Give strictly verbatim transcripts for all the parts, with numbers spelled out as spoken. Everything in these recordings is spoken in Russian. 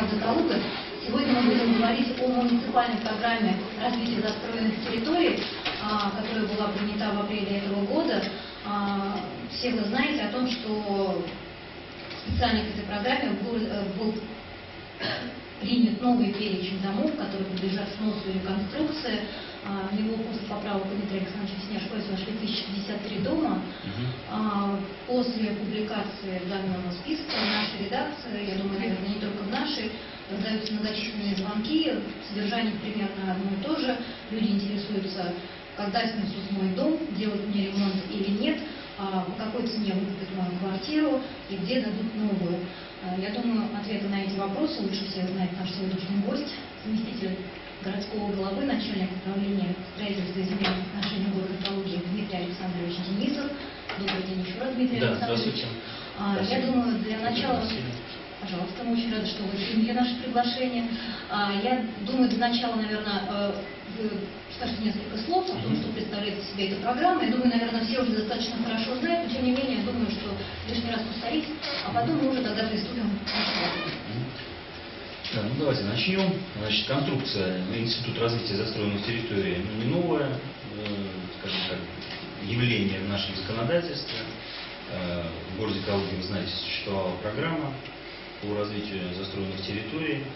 города Калуга. Сегодня мы будем говорить о муниципальной программе развития застроенных территорий, которая была принята в апреле этого года. Все вы знаете о том, что специально к этой программе был принят новый перечень домов, которые подлежат сносу и реконструкции. В него после поправок Дмитрия Александровича, если не ошибаюсь, вошли тысяча пятьдесят три дома. Uh-huh. После публикации данного списка в нашей редакции, я думаю, наверное, не только в нашей, раздаются многочисленные звонки, содержание примерно одно и то же. Люди интересуются, когда снесут мой дом, делать мне ремонт или нет, по какой цене выкупят мою квартиру и где дадут новую. Я думаю, ответы на эти вопросы лучше всех знает наш сегодняшний гость, заместитель городского главы, начальник управления строительства и земельных отношений города Калуги Дмитрий Александрович Денисов. Добрый день еще раз, Дмитрий да, Александрович. А, я думаю, для начала, пожалуйста, мы очень рады, что вы приняли наше приглашение. А, я думаю, для начала, наверное, вы скажете несколько слов о том, что представляет из себя эта программа. Я думаю, наверное, все уже достаточно хорошо знают, но тем не менее, я думаю, что лишний раз повторить, а потом мы уже тогда приступим к нашему. Да, ну давайте начнем. Значит, конструкция Института развития застроенных территорий не новое, э, скажем так, явление в нашем законодательстве. Э, в городе Калуге, вы знаете, существовала программа по развитию застроенных территорий, э,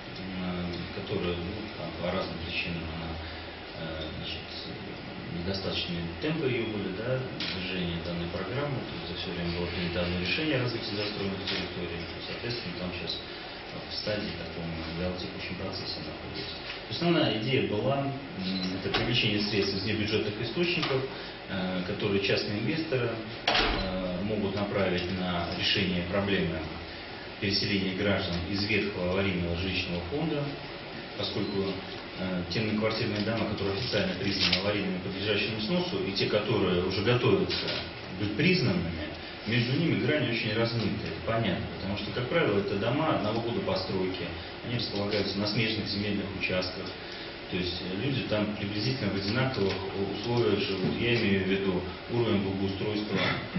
которая ну, там, по разным причинам она, э, значит, недостаточные темпы ее были, да, движения данной программы, то есть за все время было принято одно решение о развитии застроенных территорий, соответственно, там сейчас в стадии таком вялотекущем процессе находится. Основная идея была это привлечение средств из небюджетных источников, которые частные инвесторы могут направить на решение проблемы переселения граждан из ветхого аварийного жилищного фонда, поскольку те многоквартирные дома, которые официально признаны аварийными, подлежащими сносу, и те, которые уже готовятся быть признанными, между ними грани очень размыты, это понятно, потому что, как правило, это дома одного года постройки, они располагаются на смежных земельных участках, то есть люди там приблизительно в одинаковых условиях живут. Я имею в виду уровень благоустройства,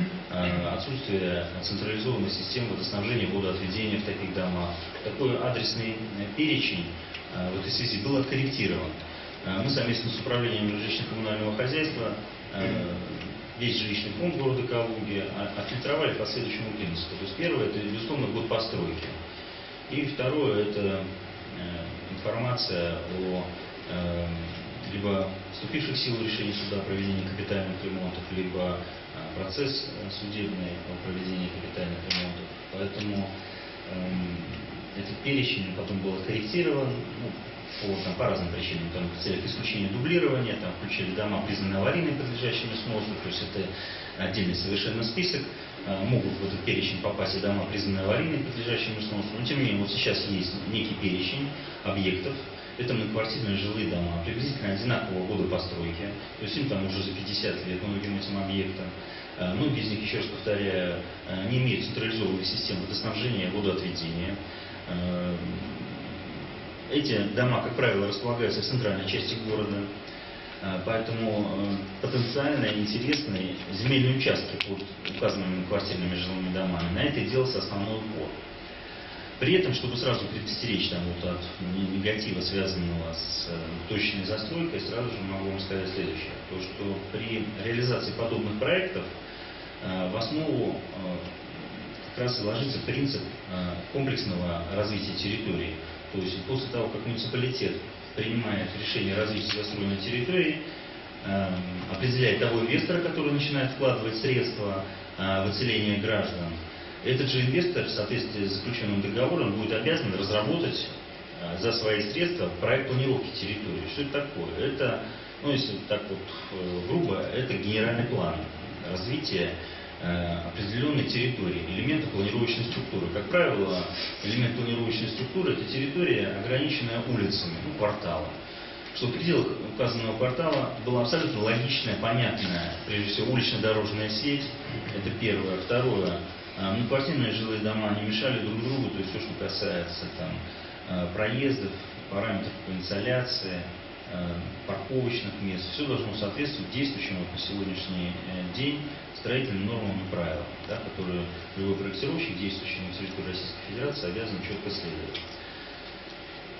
отсутствие централизованной системы водоснабжения, водоотведения в таких домах. Такой адресный перечень в этой связи был откорректирован. Мы совместно с управлением жилищно-коммунального хозяйства весь жилищный фонд города Калуги отфильтровали по следующему принципу. То есть первое, это, безусловно, год постройки. И второе, это э, информация о э, либо вступивших в силу решений суда о проведении капитальных ремонтов, либо э, процесс судебный о проведении капитальных ремонтов. Поэтому э, этот перечень потом был откорректирован, ну, По, там, по разным причинам, там, в целях исключения дублирования, там включили дома, признанные аварийными, подлежащими сносу, то есть это отдельный совершенно список, а, могут в этот перечень попасть и дома, признанные аварийными, подлежащими сносу, но тем не менее, вот сейчас есть некий перечень объектов, это многоквартирные жилые дома, приблизительно одинакового года постройки, то есть им там уже за пятьдесят лет, многим этим объектам. А, многие из них, еще раз повторяю, а, не имеют централизованной системы водоснабжения, водоотведения. А, Эти дома, как правило, располагаются в центральной части города, поэтому потенциально интересные земельные участки под указанными квартирными жилыми домами, на это делался основной упор. При этом, чтобы сразу предостеречь там, вот, от негатива, связанного с точной застройкой, сразу же могу вам сказать следующее. То, что при реализации подобных проектов в основу как раз и ложится принцип комплексного развития территории. То есть после того, как муниципалитет принимает решение о развитии застроенной территории, э, определяет того инвестора, который начинает вкладывать средства э, в отселение граждан, этот же инвестор в соответствии с заключенным договором будет обязан разработать э, за свои средства проект планировки территории. Что это такое? Это, ну если так вот э, грубо, это генеральный план развития определенной территории, элемента планировочной структуры. Как правило, элемент планировочной структуры – это территория, ограниченная улицами, ну, квартала. Что в пределах указанного квартала была абсолютно логичная, понятная, прежде всего, улично-дорожная сеть. Это первое. Второе. Многоквартирные жилые дома не мешали друг другу, то есть все, что касается там, проездов, параметров по инсоляции, парковочных мест, все должно соответствовать действующему по сегодняшний день строительным нормам и правилам, да, которые любой проектировщик, действующий на территории Российской Федерации, обязан четко следовать.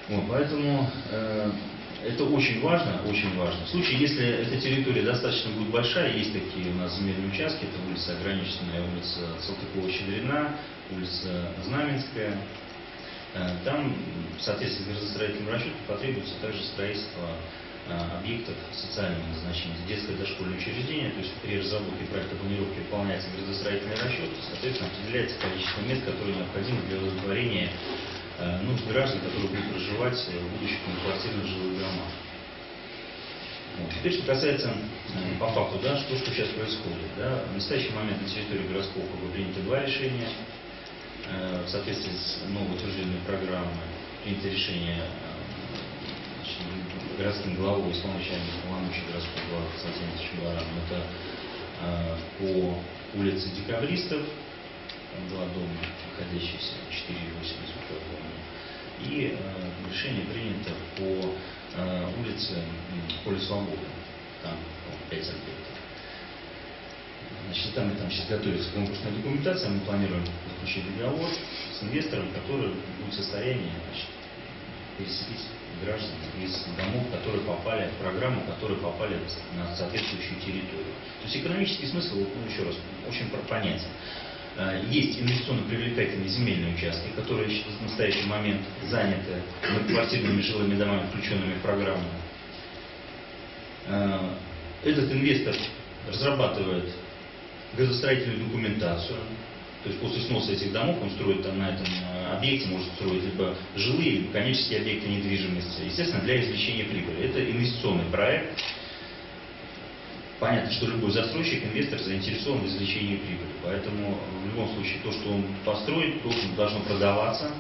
Вот, поэтому э, это очень важно, очень важно. В случае, если эта территория достаточно будет большая, есть такие у нас земельные участки, это улица Ограниченная, улица Салтыкова-Щедрина, улица Знаменская. Э, там, в соответствии с градостроительным расчетом, потребуется также строительство э, объектов социального назначения. Детское дошкольное учреждение, то есть при разработке проекта планировки выполняется градостроительный расчет, соответственно, определяется количество мест, которые необходимы для удовлетворения нужд граждан, которые будут проживать в будущих многоквартирных жилых домах. Вот. Теперь, что касается по факту, да, что, что сейчас происходит. Да, в настоящий момент на территории городского округа принято два решения. Э, в соответствии с новой утвержденной программой принято решение значит, городским главой, исполняющим полномочия городского главы Константином Чембараном. Это э, по улице Декабристов, два дома, находящиеся четыре и восемь, насколько я помню. И э, решение принято по э, улице э, Поле Свободы. Там пять объектов. Значит, там и там сейчас готовится конкурсная документация. Мы планируем заключить договор с инвестором, который будет в состоянии значит, переселить граждан из домов, которые попали в программу, которые попали на соответствующую территорию. То есть экономический смысл, ну, еще раз, очень понятен. Есть инвестиционно привлекательные земельные участки, которые в настоящий момент заняты многоквартирными жилыми домами, включенными в программу. Этот инвестор разрабатывает градостроительную документацию, то есть после сноса этих домов он строит там, на этом объекте, может строить либо жилые, либо коммерческие объекты недвижимости, естественно, для извлечения прибыли. Это инвестиционный проект. Понятно, что любой застройщик, инвестор заинтересован в извлечении прибыли. Поэтому в любом случае то, что он построит, то должно продаваться.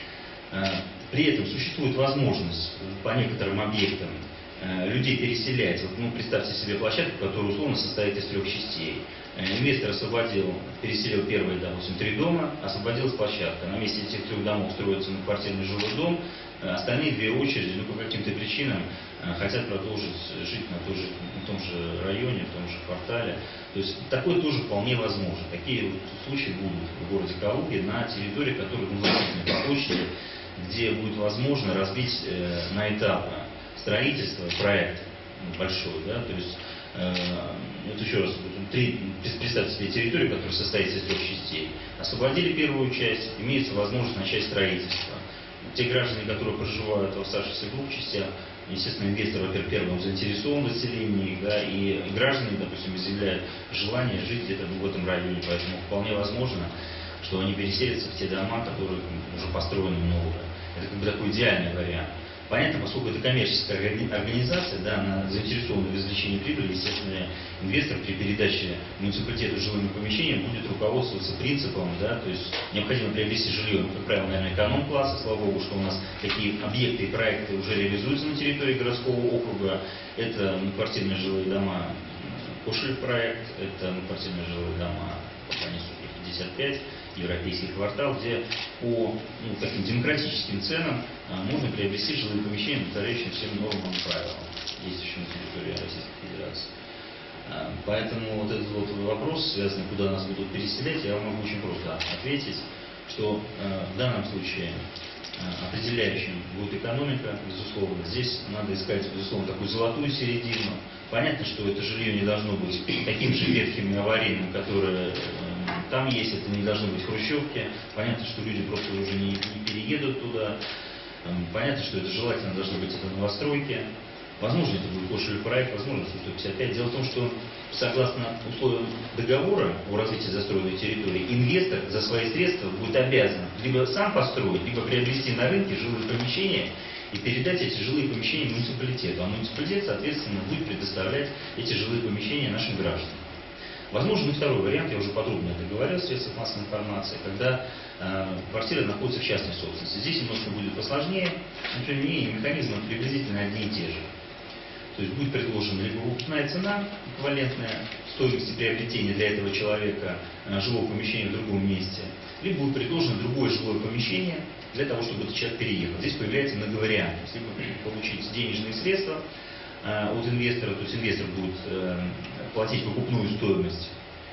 При этом существует возможность по некоторым объектам людей переселять. Вот, ну, представьте себе площадку, которая условно состоит из трех частей. Инвестор освободил, переселил первые, допустим, три дома, освободилась площадка. На месте этих трех домов строится многоквартирный жилой дом. Остальные две очереди, ну, по каким-то причинам, хотят продолжить жить на, той же, на том же районе, в том же квартале. То есть такое тоже вполне возможно. Такие вот случаи будут в городе Калуге на территории, которая ну, значительно по площади, где будет возможно разбить э, на этапы строительство, проект большой. Да, то есть, э, вот еще раз, три, представьте себе территорию, которая состоит из трех частей. Освободили первую часть, имеется возможность начать строительство. Те граждане, которые проживают в оставшихся двух частях, естественно, инвестор, во-первых, первым заинтересован в заселении, да, и граждане, допустим, изъявляют желание жить где-то в этом районе, поэтому вполне возможно, что они переселятся в те дома, которые уже построены новые. Это как бы такой идеальный вариант. Понятно, поскольку это коммерческая организация, да, она заинтересована в извлечении прибыли, естественно, инвестор при передаче муниципалитету жилыми помещениями будет руководствоваться принципом, да, то есть необходимо приобрести жилье, ну, как правило, наверное, эконом-класса, слава богу, что у нас такие объекты и проекты уже реализуются на территории городского округа. Это квартирные жилые дома, Кошелев проект, это квартирные жилые дома по Планису пятьдесят пять, европейский квартал, где по ну, таким демократическим ценам а, можно приобрести жилые помещения, повторяющие всем нормам и правилам, действующим на территории Российской Федерации. А, поэтому вот этот вот вопрос, связанный, куда нас будут переселять, я вам могу очень просто ответить, что а, в данном случае а, определяющим будет экономика, безусловно. Здесь надо искать, безусловно, такую золотую середину. Понятно, что это жилье не должно быть таким же ветхим и аварийным, которое там есть, это не должны быть хрущевки. Понятно, что люди просто уже не, не переедут туда. Понятно, что это желательно должны быть это новостройки. Возможно, это будет Кошелев проект, возможно, сто пятьдесят пять. Дело в том, что согласно условиям договора о развитии застроенной территории, инвестор за свои средства будет обязан либо сам построить, либо приобрести на рынке жилые помещения и передать эти жилые помещения муниципалитету. А муниципалитет, соответственно, будет предоставлять эти жилые помещения нашим гражданам. Возможен и второй вариант, я уже подробно это говорил в средствах массовой информации, когда э, квартира находится в частной собственности. Здесь немножко будет посложнее, но тем не менее механизмы приблизительно одни и те же. То есть будет предложена либо выкупная цена, эквивалентная стоимости приобретения для этого человека э, жилого помещения в другом месте, либо будет предложено другое жилое помещение для того, чтобы этот человек переехал. Здесь появляется многовариантность. Либо получить денежные средства от инвестора, то есть инвестор будет э, платить выкупную стоимость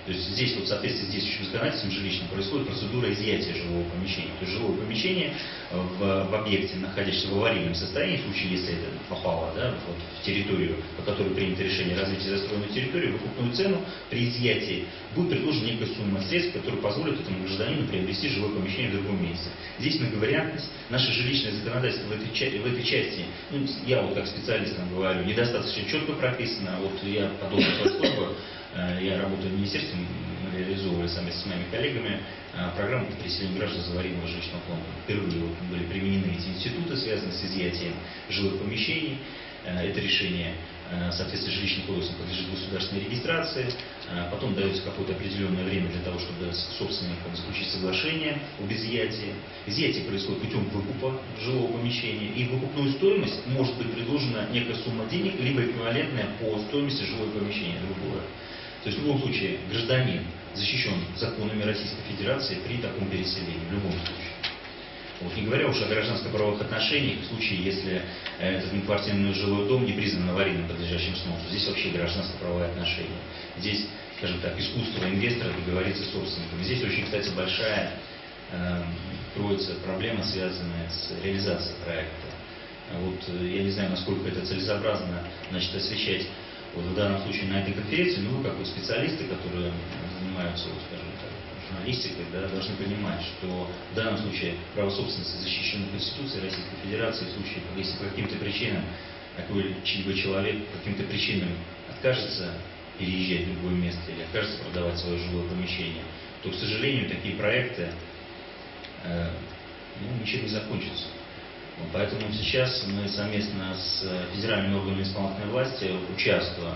То есть здесь, вот, в соответствии с действующим законодательством жилищным, происходит процедура изъятия жилого помещения. То есть жилое помещение в, в объекте, находящемся в аварийном состоянии, в случае, если это попало, да, вот, в территорию, по которой принято решение развития застроенной территории, выкупную цену при изъятии будет предложена некая сумма средств, которая позволит этому гражданину приобрести жилое помещение в другом месте. Здесь многовариантность. Наше жилищное законодательство в этой, в этой части, ну, я вот как специалист говорю, недостаточно четко прописано. Вот я подобную службу, я работаю в министерстве, мы реализовывали совместно с моими коллегами программу по переселению граждан из аварийного жилищного фонда. Впервые вот были применены эти институты, связанные с изъятием жилых помещений. Это решение в соответствии с жилищным кодексом подлежит государственной регистрации. Потом дается какое-то определенное время для того, чтобы с собственником заключить соглашение об изъятии. Изъятие происходит путем выкупа жилого помещения. И в выкупную стоимость может быть предложена некая сумма денег, либо эквивалентная по стоимости жилого помещения другое. То есть в любом случае гражданин защищен законами Российской Федерации при таком переселении, в любом случае. Вот, не говоря уж о гражданско-правовых отношениях, в случае, если этот многоквартирный жилой дом не признан аварийным, подлежащим сносу. Здесь вообще гражданско-правовые отношения. Здесь, скажем так, искусство инвестора договориться с собственником. Здесь очень, кстати, большая э, кроется проблема, связанная с реализацией проекта. Вот, я не знаю, насколько это целесообразно, значит, освещать вот, в данном случае на этой конференции, но вы, как вот специалисты, которые занимаются, вот, скажем так, журналистикой, да, должны понимать, что в данном случае право собственности защищено Конституцией Российской Федерации. В случае, если по каким-то причинам какой-либо человек по каким-то причинам откажется переезжать в другое место или откажется продавать свое жилое помещение, то, к сожалению, такие проекты э, ну, ничем не закончатся. Поэтому сейчас мы совместно с федеральными органами исполнительной власти участвуем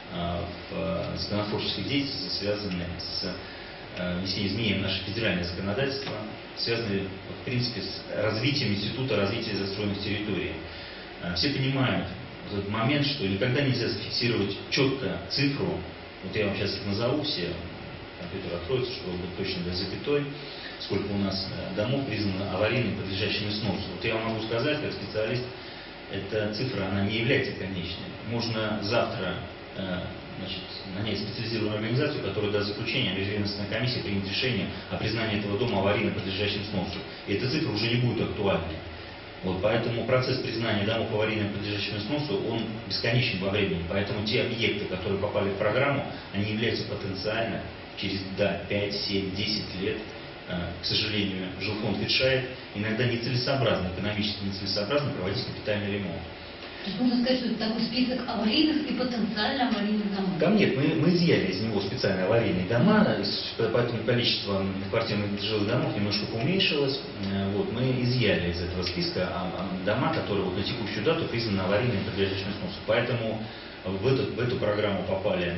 в законотворческой деятельности, связанной с внесением изменений в наше федеральное законодательство, связанные, в принципе, с развитием института развития застроенных территорий. Все понимают в этот момент, что никогда нельзя зафиксировать четко цифру. Вот я вам сейчас их назову все, компьютер откроется, чтобы быть точно до запятой, сколько у нас домов признано аварийным, подлежащими сносу. Вот я вам могу сказать, как специалист, эта цифра, она не является конечной. Можно завтра значит, нанять специализированную организацию, которая даст заключение, а межведомственная комиссия примет решение о признании этого дома аварийно подлежащим сносу. И эта цифра уже не будет актуальной. Вот, поэтому процесс признания домов аварийно подлежащими сносу, он бесконечен во времени. Поэтому те объекты, которые попали в программу, они являются потенциально через да, пять, семь, десять лет. К сожалению, жилфонд решает иногда нецелесообразно, экономически нецелесообразно проводить капитальный ремонт. То есть можно сказать, что это такой список аварийных и потенциально аварийных домов? Там нет, мы, мы изъяли из него специальные аварийные дома, поэтому количество квартирных жилых домов немножко уменьшилось. Вот, мы изъяли из этого списка дома, которые вот на текущую дату признаны аварийными, подлежащими сносу. Поэтому в эту, в эту программу попали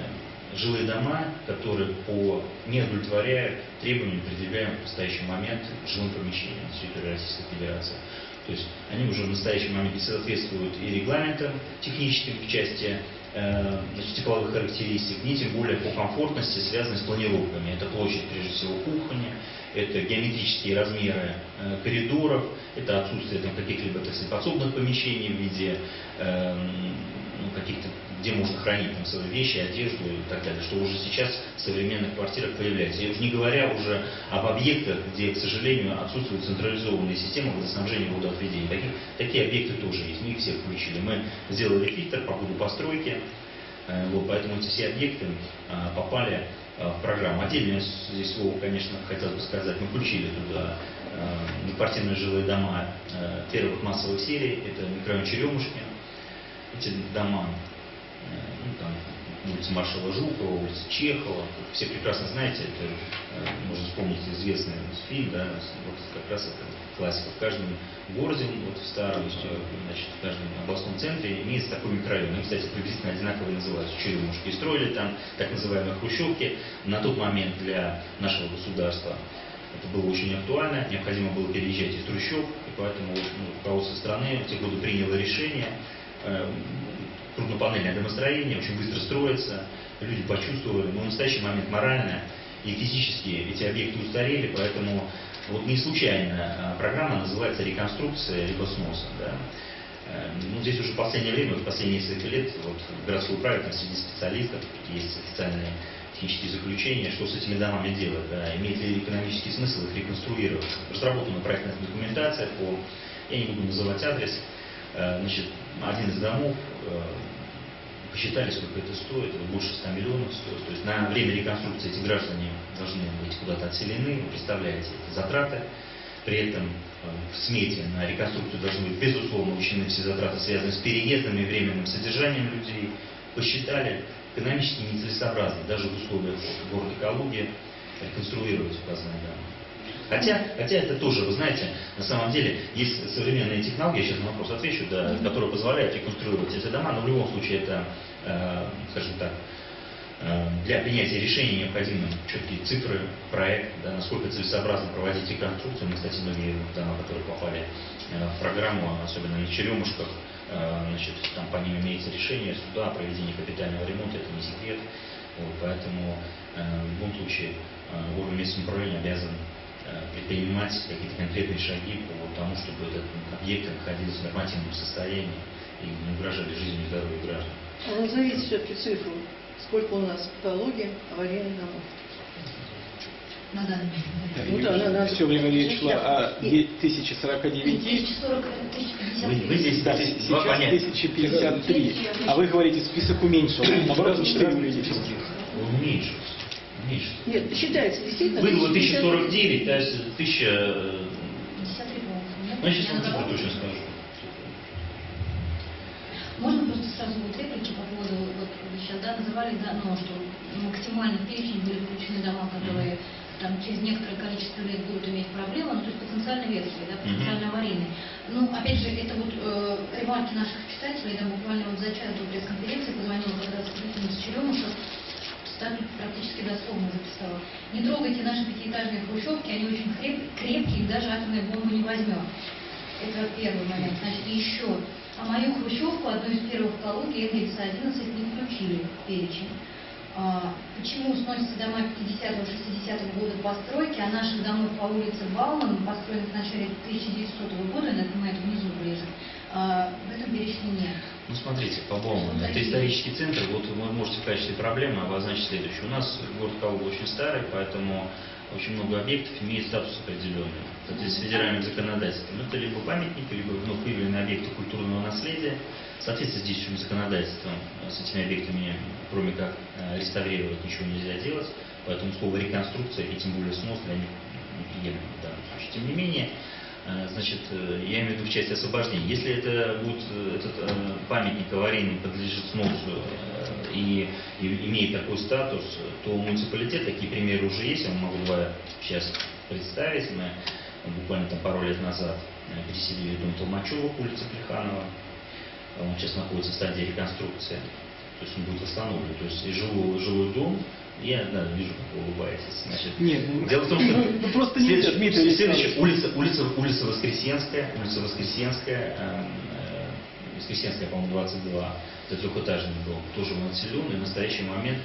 жилые дома, которые по, не удовлетворяют требованиям, предъявляемым в настоящий момент жилым помещениям на территории Российской Федерации. То есть они уже в настоящий момент не соответствуют и регламентам техническим в части э, значит, тепловых характеристик, ни тем более по комфортности, связанной с планировками. Это площадь, прежде всего, кухни, это геометрические размеры э, коридоров, это отсутствие там, каких-либо подсобных помещений в виде э, ну, каких-то, где можно хранить там, свои вещи, одежду и так далее, что уже сейчас в современных квартирах появляется. И уж не говоря уже об объектах, где, к сожалению, отсутствует централизованная система водоснабжения и водоотведения. Такие, такие объекты тоже есть, мы их все включили. Мы сделали фильтр по ходу постройки, вот, поэтому эти все объекты попали в программу. Отдельное здесь слово, конечно, хотелось бы сказать, мы включили туда квартирные жилые дома первых массовых серий, это микрорайон Черемушки. Эти дома, ну, там, улица маршала Жукова, улица Чехова, все прекрасно знаете, это, можно вспомнить известный фильм, да, вот как раз это классика. В каждом городе, вот в старом, значит, в каждом областном центре имеется такой микрорайон. Они, кстати, приблизительно одинаково называются Черемушки. И строили там так называемые хрущевки. На тот момент для нашего государства это было очень актуально, необходимо было переезжать из трущоб, и поэтому ну, руководство страны в те годы приняло решение. Крупнопанельное домостроение очень быстро строится, люди почувствовали, но в настоящий момент морально и физически эти объекты устарели, поэтому вот не случайно программа называется реконструкция либо сноса. Да? Ну, здесь уже в последнее время, вот в последние несколько лет, вот, в городской управе среди специалистов есть официальные технические заключения, что с этими домами делать, да, имеет ли экономический смысл их реконструировать. Разработана проектная документация по, я не буду называть адрес, значит, один из домов, посчитали, сколько это стоит, это больше ста миллионов стоит. То есть на время реконструкции эти граждане должны быть куда-то отселены, вы представляете, это затраты. При этом в смете на реконструкцию должны быть безусловно учтены все затраты, связанные с переездом и временным содержанием людей. Посчитали, экономически нецелесообразно, даже в условиях города Калуги, реконструировать указанные дома. Хотя, хотя это тоже, вы знаете, на самом деле есть современные технологии, я сейчас на вопрос отвечу, да, которые позволяют реконструировать эти дома, но в любом случае это, э, скажем так, э, для принятия решения необходимы четкие цифры, проект, да, насколько целесообразно проводить реконструкцию. Мы, кстати, многие дома, которые попали э, в программу, особенно на Черемушках, э, значит, там по ним имеется решение суда о проведении капитального ремонта, это не секрет, вот, поэтому э, в любом случае э, орган местного самоуправления обязан предпринимать какие-то конкретные шаги по тому, чтобы этот объект находился в нормативном состоянии и не угрожали жизни и здоровью граждан. А назовите все-таки цифру, сколько у нас в Калуге аварийных домов? На данный момент. Да, ну, да, да, да. Все время речь шла о тысяче сорока девяти. тысяча сорок, тысяча пятьдесят Вы, вы здесь, Да, здесь сейчас два понятия. тысяча пятьдесят три. А вы говорите, список уменьшился. Наоборот, четыре увеличилось. Он уменьшился. Уменьшился. Нет, считается действительно. Выдало тысяча сорок девять, то есть тысяча... пятьдесят три, по-моему. Ну, я сейчас вам цифру точно скажу. Можно просто сразу вот реплики по поводу, вот вы сейчас да, называли давно, что максимально в перечень были включены дома, которые там через некоторое количество лет будут иметь проблемы, ну то есть потенциально ветхие, да, потенциально аварийные. Ну, опять же, это вот э, ремарки наших читателей, я буквально вот за час до пресс-конференции позвонила когда-то с с Черемушек, так практически дословно записала. Не трогайте наши пятиэтажные хрущевки, они очень креп, крепкие, даже атомную бомбу не возьмем. Это первый момент. Значит, еще. А мою хрущевку, одну из первых в Калуге, Энгельса одиннадцать, не включили в перечень. А, почему сносятся дома пятидесятого-шестидесятого года постройки, а наших домов по улице Бауман, построенных в начале тысяча девятисотого года, я напоминаю, это внизу ближе, а, в этом перечне нет. Ну, смотрите, по Бауману, это исторический центр, вот вы можете в качестве проблемы обозначить следующее. У нас город Калуга очень старый, поэтому очень много объектов имеет статус определенный. В соответствии с федеральным законодательством. Это либо памятники, либо вновь выявленные объекты культурного наследия. В соответствии с действующим законодательством с этими объектами, кроме как реставрировать, ничего нельзя делать. Поэтому слово реконструкция и тем более снос для них неприемлемо в данном случае. Тем не менее, значит, я имею в виду в части освобождения. Если это будет этот памятник аварийный подлежит сносу и, и имеет такой статус, то муниципалитет, такие примеры уже есть, я могу два сейчас представить. Мы буквально там пару лет назад переселили дом Толмачева, улица Плеханова. Он сейчас находится в стадии реконструкции. То есть он будет восстановлен. То есть и жилой, жилой дом. Я да, вижу, как вы улыбаетесь. Значит, нет, дело в том, что ну, просто не следующая, Дмитрий следующая улица, улица, улица Воскресенская, улица Воскресенская, э, э, Воскресенская, по-моему, двадцать два, это трехэтажный дом, тоже он отселен, и в настоящий момент,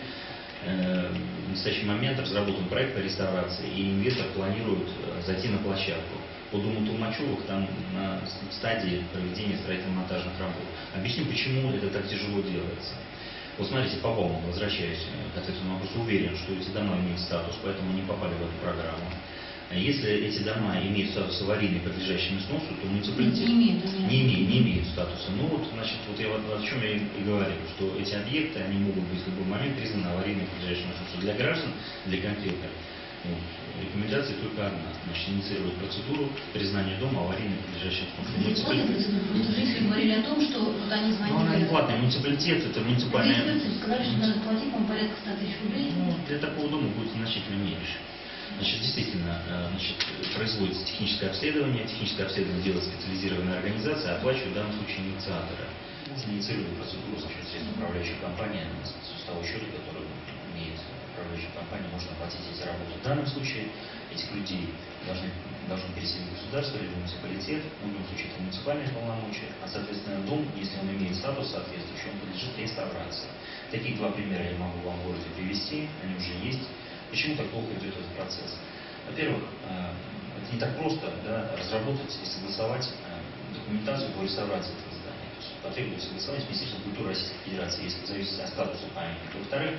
э, в настоящий момент разработан проект по реставрации, и инвестор планирует зайти на площадку. По дому Толмачевых там на стадии проведения строительно-монтажных работ. Объясню, почему это так тяжело делается. Вот смотрите, по Бауману, возвращаясь к ответу на вопрос, уверен, что эти дома имеют статус, поэтому они попали в эту программу. Если эти дома имеют статус аварийный, подлежащими сносу, то муниципалитет не имеют, не, имеют, не имеют статуса. Ну вот, значит, вот я вот о чем я и говорил, что эти объекты, они могут быть в любой момент признаны аварийными, подлежащими сносу. Для граждан, для конкретных вот, рекомендация только одна. Значит, инициировать процедуру признания дома аварийным, подлежащим сносу. Муниципалитет. Жители говорили о том, что вот они звонили. Ну, она не платная, муниципалитет, это муниципальная. Сказали, что надо платить, по-моему, порядка ста тысяч рублей. Ну, для такого дома будет значительно меньше. Значит, действительно, значит, производится техническое обследование, техническое обследование делает специализированная организация, оплачивает в данном случае инициатора. Можно инициировать процедуру за счет средств управляющей компании, с того счета, который имеет управляющая компания, можно оплатить эти работы. В данном случае этих людей должны, должны переселить государство или муниципалитет, в любом случае это муниципальные полномочия, а соответственно дом, если он имеет статус соответствующий, он подлежит реставрации. Таких два примера я могу вам в городе привести, они уже есть. Почему так плохо идет этот процесс? Во-первых, это не так просто да, разработать и согласовать документацию по реставрации этого здания. То есть потребуется согласование с Министерством культуры Российской Федерации, если зависит от статуса памятника. Во-вторых,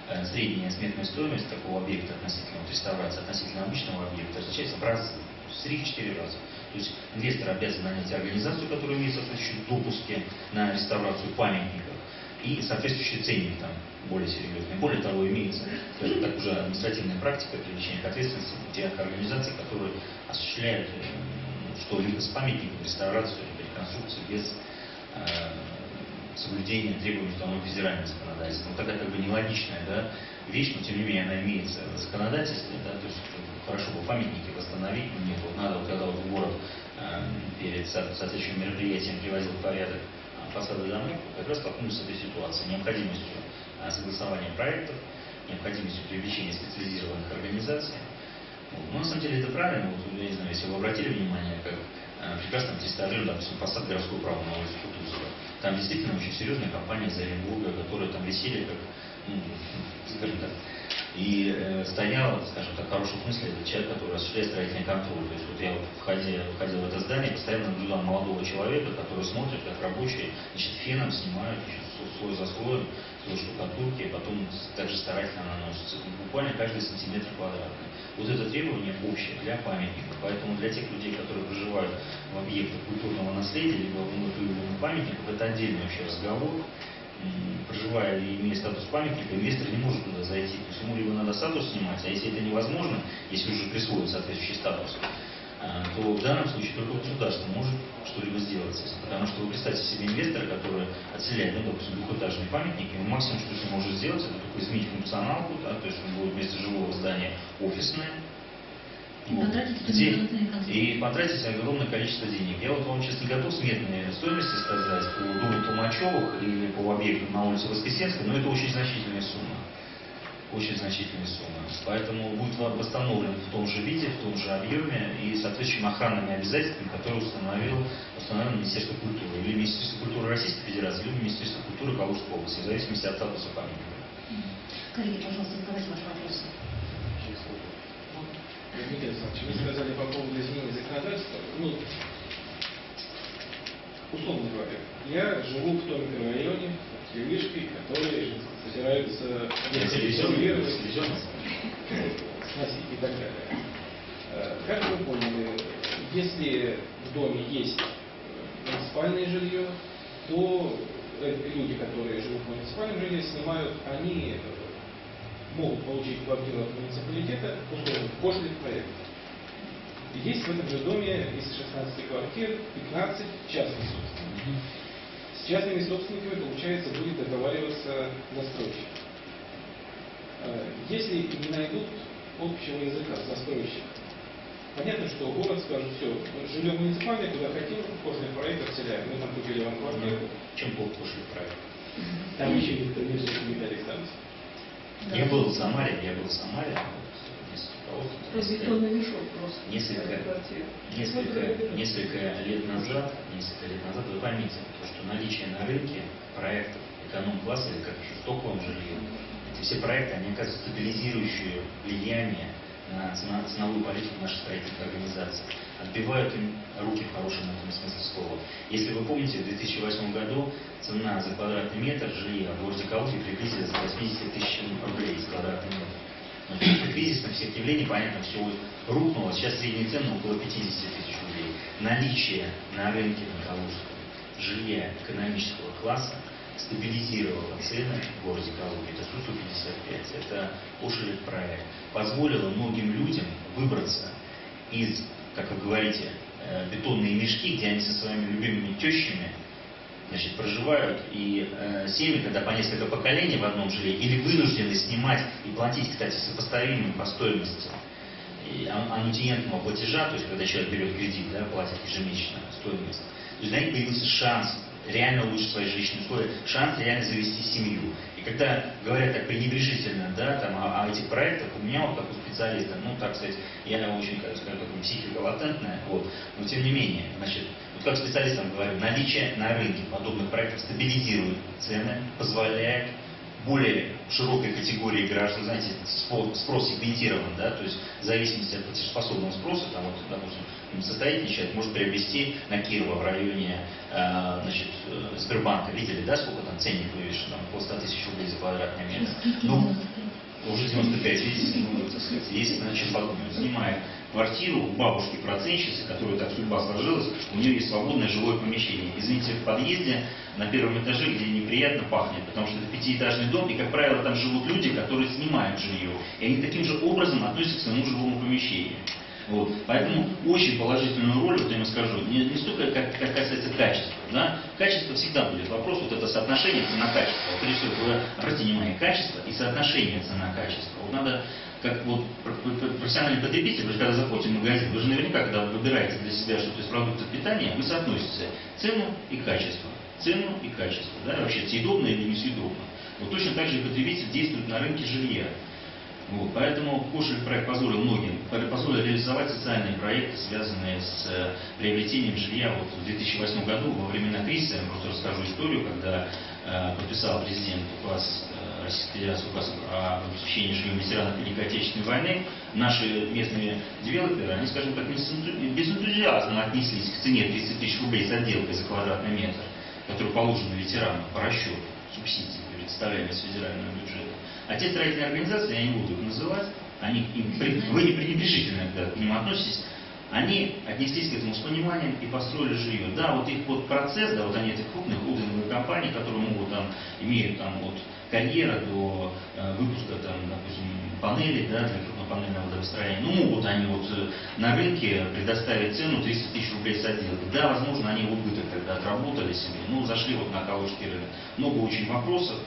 э, средняя сметная стоимость такого объекта относительно вот, реставрации, относительно обычного объекта различается в разы, с три-четыре раза. То есть инвестор обязан нанять организацию, которая имеет соответствующие допуски на реставрацию памятников и соответствующий ценник там более серьезный. Более того, имеется, скажем так, уже административная практика привлечения к ответственности тех организаций, которые осуществляют э, что-либо с памятником, реставрацию, реконструкцию без э, соблюдения требований установленных федеральным законодательством. Вот такая как бы нелогичная, да, вещь, но тем не менее она имеется в законодательстве, да, то есть хорошо бы памятники восстановить, но нет, вот надо, вот, когда вот город э, перед со, соответствующим мероприятием приводил в порядок э, фасады домов, как раз столкнулся с этой ситуацией, необходимостью э, согласования проектов, необходимостью привлечения специализированных организаций. Вот. Но на самом деле это правильно, вот, я не знаю, если вы обратили внимание, как э, прекрасно отреставрировали, допустим, фасад городской управы на улице Кутузова. Там действительно очень серьезная компания из Оренбурга, которые там висели как, ну, скажем так, и э, стоял, скажем так, в хорошем смысле, это человек, который осуществляет строительный контроль. То есть вот я вот входя, входил в это здание, постоянно наблюдал молодого человека, который смотрит, как рабочие, значит, феном снимают, значит, слой за слоем, слой штукатурки, а потом также старательно наносится. Буквально каждый сантиметр квадратный. Вот это требование общее для памятников. Поэтому для тех людей, которые проживают в объектах культурного наследия, либо в выявленных памятниках, это отдельный вообще разговор. Проживая и имея статус памятника, инвестор не может туда зайти. То есть ему либо надо статус снимать, а если это невозможно, если уже присвоит соответствующий статус, то в данном случае только государство может что-либо сделать. Потому что вы представьте себе инвестора, который отселяет, ну, допустим, двухэтажный памятник, и максимум, что он может сделать, это только изменить функционалку, да, то есть он будет вместо живого здания офисное. И потратить, где, и потратить огромное количество денег. Я вот вам сейчас не готов сметные стоимости сказать по дому Толмачевых или по объекту на улице Воскресенской, но это очень значительная сумма. Очень значительная сумма. Поэтому будет восстановлен в том же виде, в том же объеме и соответствующими охранными обязательствами, которые установил, установило Министерство культуры. Или Министерство культуры Российской Федерации, или Министерство культуры Калужской области, в зависимости от статуса памятника. Коллеги, пожалуйста, задавайте ваши вопросы. Дмитрий Александрович, вы сказали по поводу изменения законодательства. Ну, условно говоря, я живу в том микрорайоне, в Кривишке, который собираются реставрировать, сносить и так далее. Как вы поняли, если в доме есть муниципальное жилье, то люди, которые живут в муниципальном жилье, снимают, они могут получить квартиру от муниципалитета после проекта. Есть в этом же доме из шестнадцати квартир пятнадцать частных собственников. С частными собственниками, получается, будет договариваться застройщик. Если не найдут общего языка с застройщиком, понятно, что город скажет: все, жилье муниципальное, куда хотим, после проекта отселяем. Мы там купили вам квартиру. Чем плохо после проекта? Там еще никто не жил, Виталий Александрович. Да. Я был в Самаре, я был в Самаре. Бетонный мешок просто. Несколько, несколько, несколько лет назад, несколько лет назад вы поймите, то, что наличие на рынке проектов эконом-класса или как еще стоковом жилье, эти все проекты, они оказывают стабилизирующее влияние на ценовую политику наших строительных организаций, отбивают им руки в хорошем этом смысле слова. Если вы помните, в две тысячи восьмом году цена за квадратный метр жилья в городе Калуге приблизилась к восьмидесяти тысячам рублей за квадратный метр. Но после кризисных всех явлений, понятно, все рухнуло. Сейчас средняя цена около пятидесяти тысяч рублей. Наличие на рынке на Калужском жилья экономического класса стабилизировало цены в городе Калуге. Это Су сто пятьдесят пять, это Ошелев проект. Позволило многим людям выбраться из, как вы говорите, бетонные мешки, где они со своими любимыми тещами, значит, проживают, и э, семьи, когда по несколько поколений в одном жилье, или вынуждены снимать и платить, кстати, сопоставимым по стоимости и аннутиентного платежа, то есть когда человек берет кредит, да, платит ежемесячно стоимость. То есть для них появился шанс реально улучшить свои жилищные условия, шанс реально завести семью. И когда говорят так пренебрежительно, да, там, о, о этих проектах, у меня вот как у специалиста, ну, так сказать, я очень, скажем так, психика латентная, вот, но тем не менее, значит, вот как специалистам говорю, наличие на рынке подобных проектов стабилизирует цены, позволяет более широкой категории граждан, знаете, спрос сегментирован, да, то есть в зависимости от платежеспособного спроса, там, вот, допустим, состоятельный человек может приобрести на Кирова в районе э, значит, Сбербанка, видели, да, сколько там ценник вывешен, там, около ста тысяч рублей за квадратный метр. Ну, уже девяносто пять, видите, ну, так сказать, если, значит, подумать, занимает квартиру у бабушки-процентщицы, которая так судьба сложилась, у нее есть свободное жилое помещение. Извините, в подъезде на первом этаже, где неприятно пахнет, потому что это пятиэтажный дом, и, как правило, там живут люди, которые снимают жилье. И они таким же образом относятся к своему жилому помещению. Вот. Поэтому очень положительную роль, вот я вам скажу, не, не столько как, как касается качества. Да? Качество всегда будет вопрос, вот это соотношение цена-качество. Вот, прежде всего, вы обратите внимание, качество и соотношение цена-качество. Вот надо, как вот профессиональный потребитель, вы же когда заходите в магазин, вы же наверняка, когда выбираете для себя что-то из продуктов питания, вы соотносите цену и качество. Цену и качество. Да? Вообще, съедобно или несъедобно. Вот точно так же и потребитель действует на рынке жилья. Вот, поэтому Кошель-проект позволил многим, позволил реализовать социальные проекты, связанные с э, приобретением жилья. Вот в две тысячи восьмом году, во времена кризиса, я просто расскажу историю, когда э, подписал президент указ э, Российской Федерации, указ о обеспечении жильем ветеранов Великой Отечественной войны, наши местные девелоперы, они, скажем так, без энтузиазма отнеслись к цене тридцать тысяч рублей с отделкой за квадратный метр, который положен ветеранам по расчету субсидий, предоставляемых с федерального бюджета. А те строительные организации, я не буду их называть, они, им, вы не пренебрежительно к ним относитесь, они отнеслись к этому с пониманием и построили жилье. Да, вот их вот процесс, да, вот они этих крупных холдинговых компаний, которые могут там, имеют там от карьера до э, выпуска там, допустим, панелей, да, для крупнопанельного водостроения, ну могут они вот на рынке предоставить цену триста тысяч рублей с отделкой. Да, возможно, они в убыток тогда отработали себе, ну зашли вот на калужский рынок. Много очень вопросов.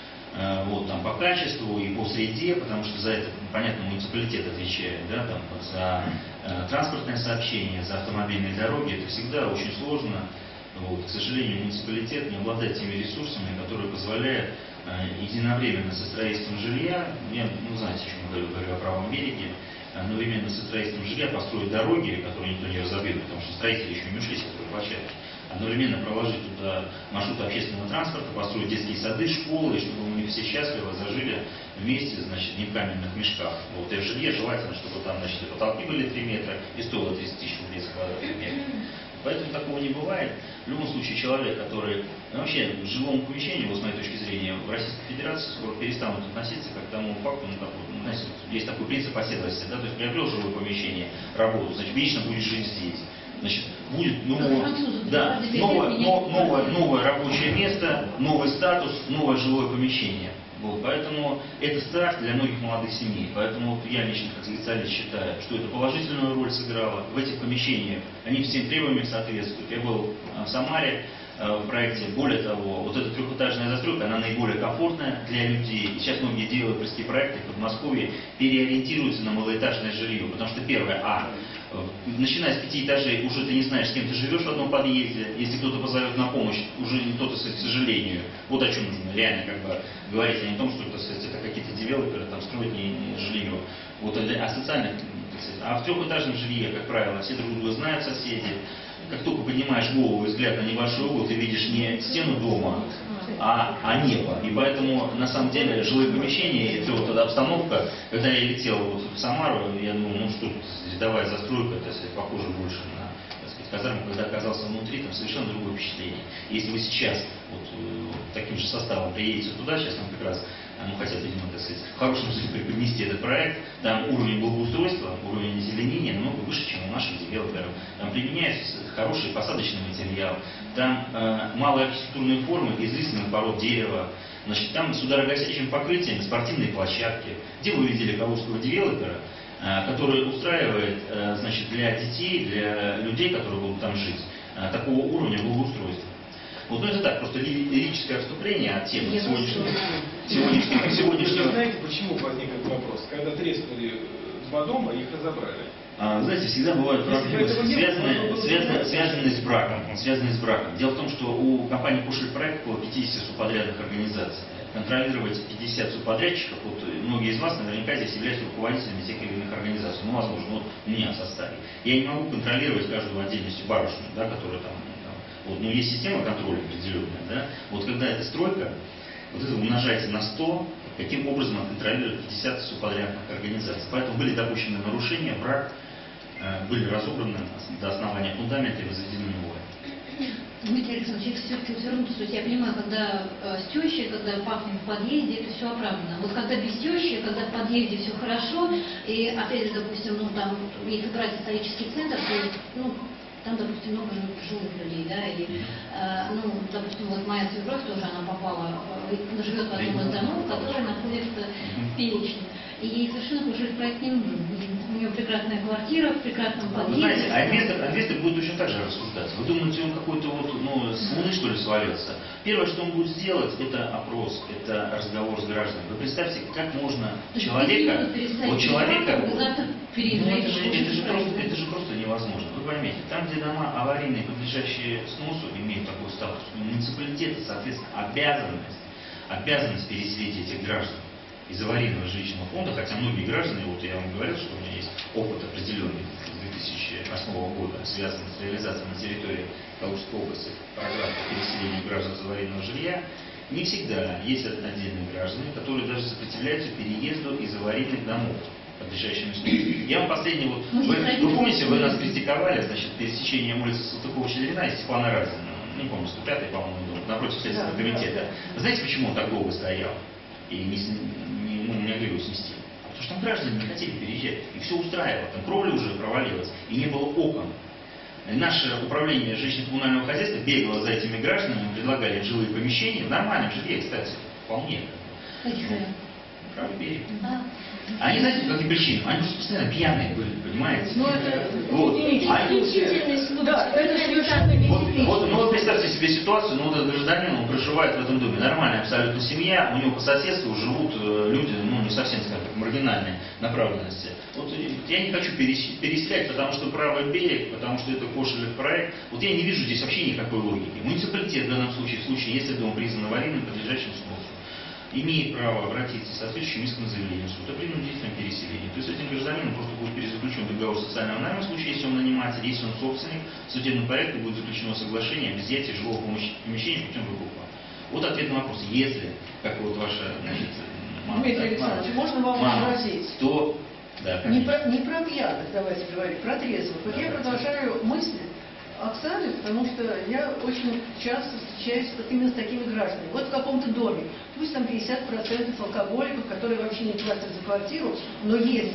Вот, там, по качеству и по среде, потому что за это, понятно, муниципалитет отвечает, да, там, за э, транспортное сообщение, за автомобильные дороги, это всегда очень сложно. Вот, к сожалению, муниципалитет не обладает теми ресурсами, которые позволяют э, единовременно со строительством жилья, я, ну, знаете, о чем я говорю, говорю о правом береге, одновременно со строительством жилья построить дороги, которые никто не разобьет, потому что строители еще не ушли с этой площадки. Одновременно проложить туда маршрут общественного транспорта, построить детские сады, школы, чтобы мы все счастливо зажили вместе, значит, не в каменных мешках. Вот, и в жилье желательно, чтобы там, значит, и потолки были три метра, и стоило тридцать тысяч рублей за квадратный метр. Поэтому такого не бывает. В любом случае, человек, который ну, вообще к жилому помещению, вот, с моей точки зрения, в Российской Федерации скоро перестанут относиться как к тому факту, ну, как, ну, знаете, есть такой принцип оседлости, да, то есть приобрел жилое помещение, работу, значит, вечно будешь жить здесь. Значит, будет новое, да, новое, новое, новое рабочее место, новый статус, новое жилое помещение. Вот, поэтому это старт для многих молодых семей. Поэтому вот я лично как специалист считаю, что это положительную роль сыграло. В этих помещениях они всем требованиям соответствуют. Я был в Самаре в проекте. Более того, вот эта трехэтажная застройка, она наиболее комфортная для людей. И сейчас многие девелоперские проекты в Подмосковье переориентируются на малоэтажное жилье. Потому что первое, а, начиная с пяти этажей, уже ты не знаешь, с кем ты живешь в одном подъезде. Если кто-то позовет на помощь, уже не кто-то, к сожалению. Вот о чем нужно реально как бы говорить, а не о том, что это, это какие-то девелоперы там строят не, не жилье. Вот о социальных, а в трехэтажном жилье, как правило, все друг друга знают, соседи. Как только поднимаешь голову и взгляд на небольшой угол, ты видишь не стену дома, а, а небо. И поэтому, на самом деле, жилые помещения, и вот эта обстановка, когда я летел вот в Самару, я думал, ну что, рядовая застройка, это похоже больше на, так сказать, казарму, когда оказался внутри, там совершенно другое впечатление. Если вы сейчас вот, вот таким же составом приедете туда, сейчас нам как раз ну, хотят, видимо, так сказать, в хорошем смысле преподнести этот проект, там уровень благоустройства, уровень озеленения намного выше, чем у наших девелоперов. Там применяется хороший посадочный материал, там э, малые архитектурные формы из лиственных пород дерева, значит, там с ударогасящим покрытием спортивные площадки. Где вы видели калужского девелопера, э, который устраивает э, значит, для детей, для людей, которые будут там жить, э, такого уровня благоустройства? Вот, ну это так, просто лирическое отступление от темы сегодняшнего. сегодняшнего, сегодняшнего. Вы знаете, почему возник этот вопрос? Когда треснули два дома, их разобрали. А, знаете, всегда бывают проблемы, связанные, связанные, связанные с браком. Связанные с браком. Дело в том, что у компании Кошель-проект около пятидесяти субподрядных организаций. Контролировать пятьдесят субподрядчиков, вот многие из вас наверняка здесь являются руководителями тех или иных организаций. Ну, возможно, вот у меня в составе. Я не могу контролировать каждую отдельностью барышню, да, которая там. Вот, но есть система контроля определенная, да. Вот когда эта стройка, Вот это умножайте на сто, каким образом контролируют пятьдесят субподрядных организаций. Поэтому были допущены нарушения, брак, были разобраны до основания фундамента и возведены новые. Дмитрий Александрович, все-таки вернуться, то есть я понимаю, когда э, с тещей, когда пахнет в подъезде, это все оправдано. Вот когда без тещи, когда в подъезде все хорошо, и опять же, допустим, ну там, если брать исторический центр, то ну, там, допустим, много жилых людей, да, и, э, ну, допустим, вот моя свекровь тоже, она попала, э, живет в одном из домов, который находится в Пенечне. И ей совершенно служить проект не нужен. У нее прекрасная квартира в прекрасном подъезде. Знаете, а инвестор, инвестор будет точно так же рассуждать. Вы думаете, он какой-то вот, ну, с луны, что ли, свалился? Первое, что он будет сделать, это опрос, это разговор с гражданами. Вы представьте, как можно человека, вот человека, ну, это, же, это, же просто, это же просто невозможно. Вы поймите, там, где дома аварийные, подлежащие сносу, имеют такой статус, у муниципалитета, соответственно, обязанность, обязанность переселить этих граждан из аварийного жилищного фонда, хотя многие граждане, вот я вам говорил, что у меня есть опыт определенный с две тысячи восьмого года, связанный с реализацией на территории Калужской области программы по переселению граждан из аварийного жилья, не всегда есть отдельные граждане, которые даже сопротивляются переезду из аварийных домов, подлежащим сносу. Я вам последний, вот, вы, вы помните, вы нас критиковали, значит, пересечением улицы Салтыкова-Щедрина и Степана Разина, не помню, сто пятый, по-моему, дом, напротив Следственного комитета. Вы знаете, почему он так долго стоял? И не, не, ну, не могли его снести. Потому что там граждане не хотели переезжать. И все устраивало. Там кровля уже провалилась. И не было окон. И наше управление жилищно-коммунального хозяйства бегало за этими гражданами, предлагали жилые помещения. В нормальном жилье, кстати, вполне. Правый берег. Да. Они, знаете, по каким причинам? Они просто постоянно пьяные были, понимаете? Ну, это вот. исключительный случай. Да, это совершенно не вот, вот, ну, вот представьте себе ситуацию, ну, вот этот гражданин, он проживает в этом доме, нормальная абсолютно семья, у него по соседству живут люди, ну, не совсем, скажем так, маргинальной направленности. Вот я не хочу переселять, потому что правый берег, потому что это Кошелев проект. Вот я не вижу здесь вообще никакой логики. Муниципалитет в данном случае, в случае, если дом признан аварийным, подлежащим сносу, имеет право обратиться с соответствующим иском заявления в суд о принудительном переселении. То есть этим гражданином просто будет перезаключен договор социального найма, в случае, если он наниматель, если он собственник, в судебном порядке будет заключено соглашение об изъятии жилого помещения путем выкупа. Вот ответ на вопрос. Если, как вот ваша, значит, мама, Дмитрий Александрович, можно вам возразить? То, да, не про, не про пьяных, давайте говорить, про трезвых. Вот да, я продолжаю мысли Оксаны, потому что я очень часто встречаюсь именно с такими гражданами. Вот в каком-то доме, пусть там пятьдесят процентов алкоголиков, которые вообще не платят за квартиру, но есть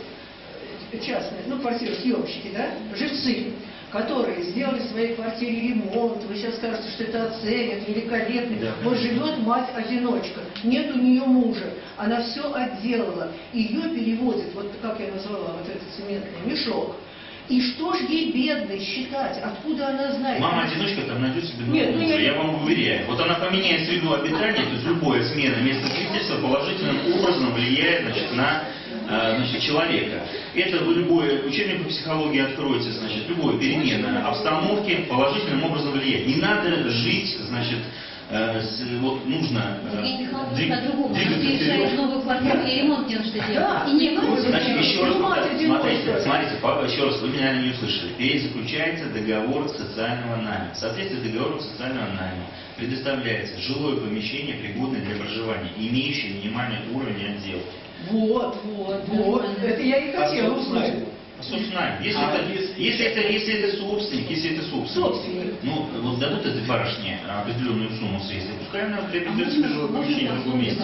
частные, ну, квартиросъемщики, да, жильцы, которые сделали в своей квартире ремонт, вы сейчас скажете, что это оценят, великолепно. Да. Вот живет мать-одиночка, нет у нее мужа, она все отделала, ее переводят, вот как я назвала, вот этот цементный мешок. И что ж ей, бедной, считать? Откуда она знает? Мама-одиночка там найдет себе нового мужа, я... я вам уверяю. Вот она поменяет среду обитания, то есть любая смена места жительства положительным образом влияет, значит, на значит, человека. Это вы любой учебник по психологии откроете, значит, любая перемена обстановки положительным образом влияет. Не надо жить, значит, э, с, вот нужно Сергей Михайлович по-другому. Переезжает в новую квартиру и ремонт не на что делать. Да. И не вот, значит, еще раз, смотрите, смотрите, еще раз, вы меня, наверное, не услышали. Перезаключается договор социального найма. В соответствии с договором социального найма предоставляется жилое помещение, пригодное для проживания, имеющее минимальный уровень отделки. Вот, вот, вот. Это я и хотела узнать. Собственно, если, а, это, если, если, это, если это собственник, если это собственник, собственник. ну, вот дадут этой барышне определенную сумму средств, пускай она приобретет себе жилое помещение в другом месте.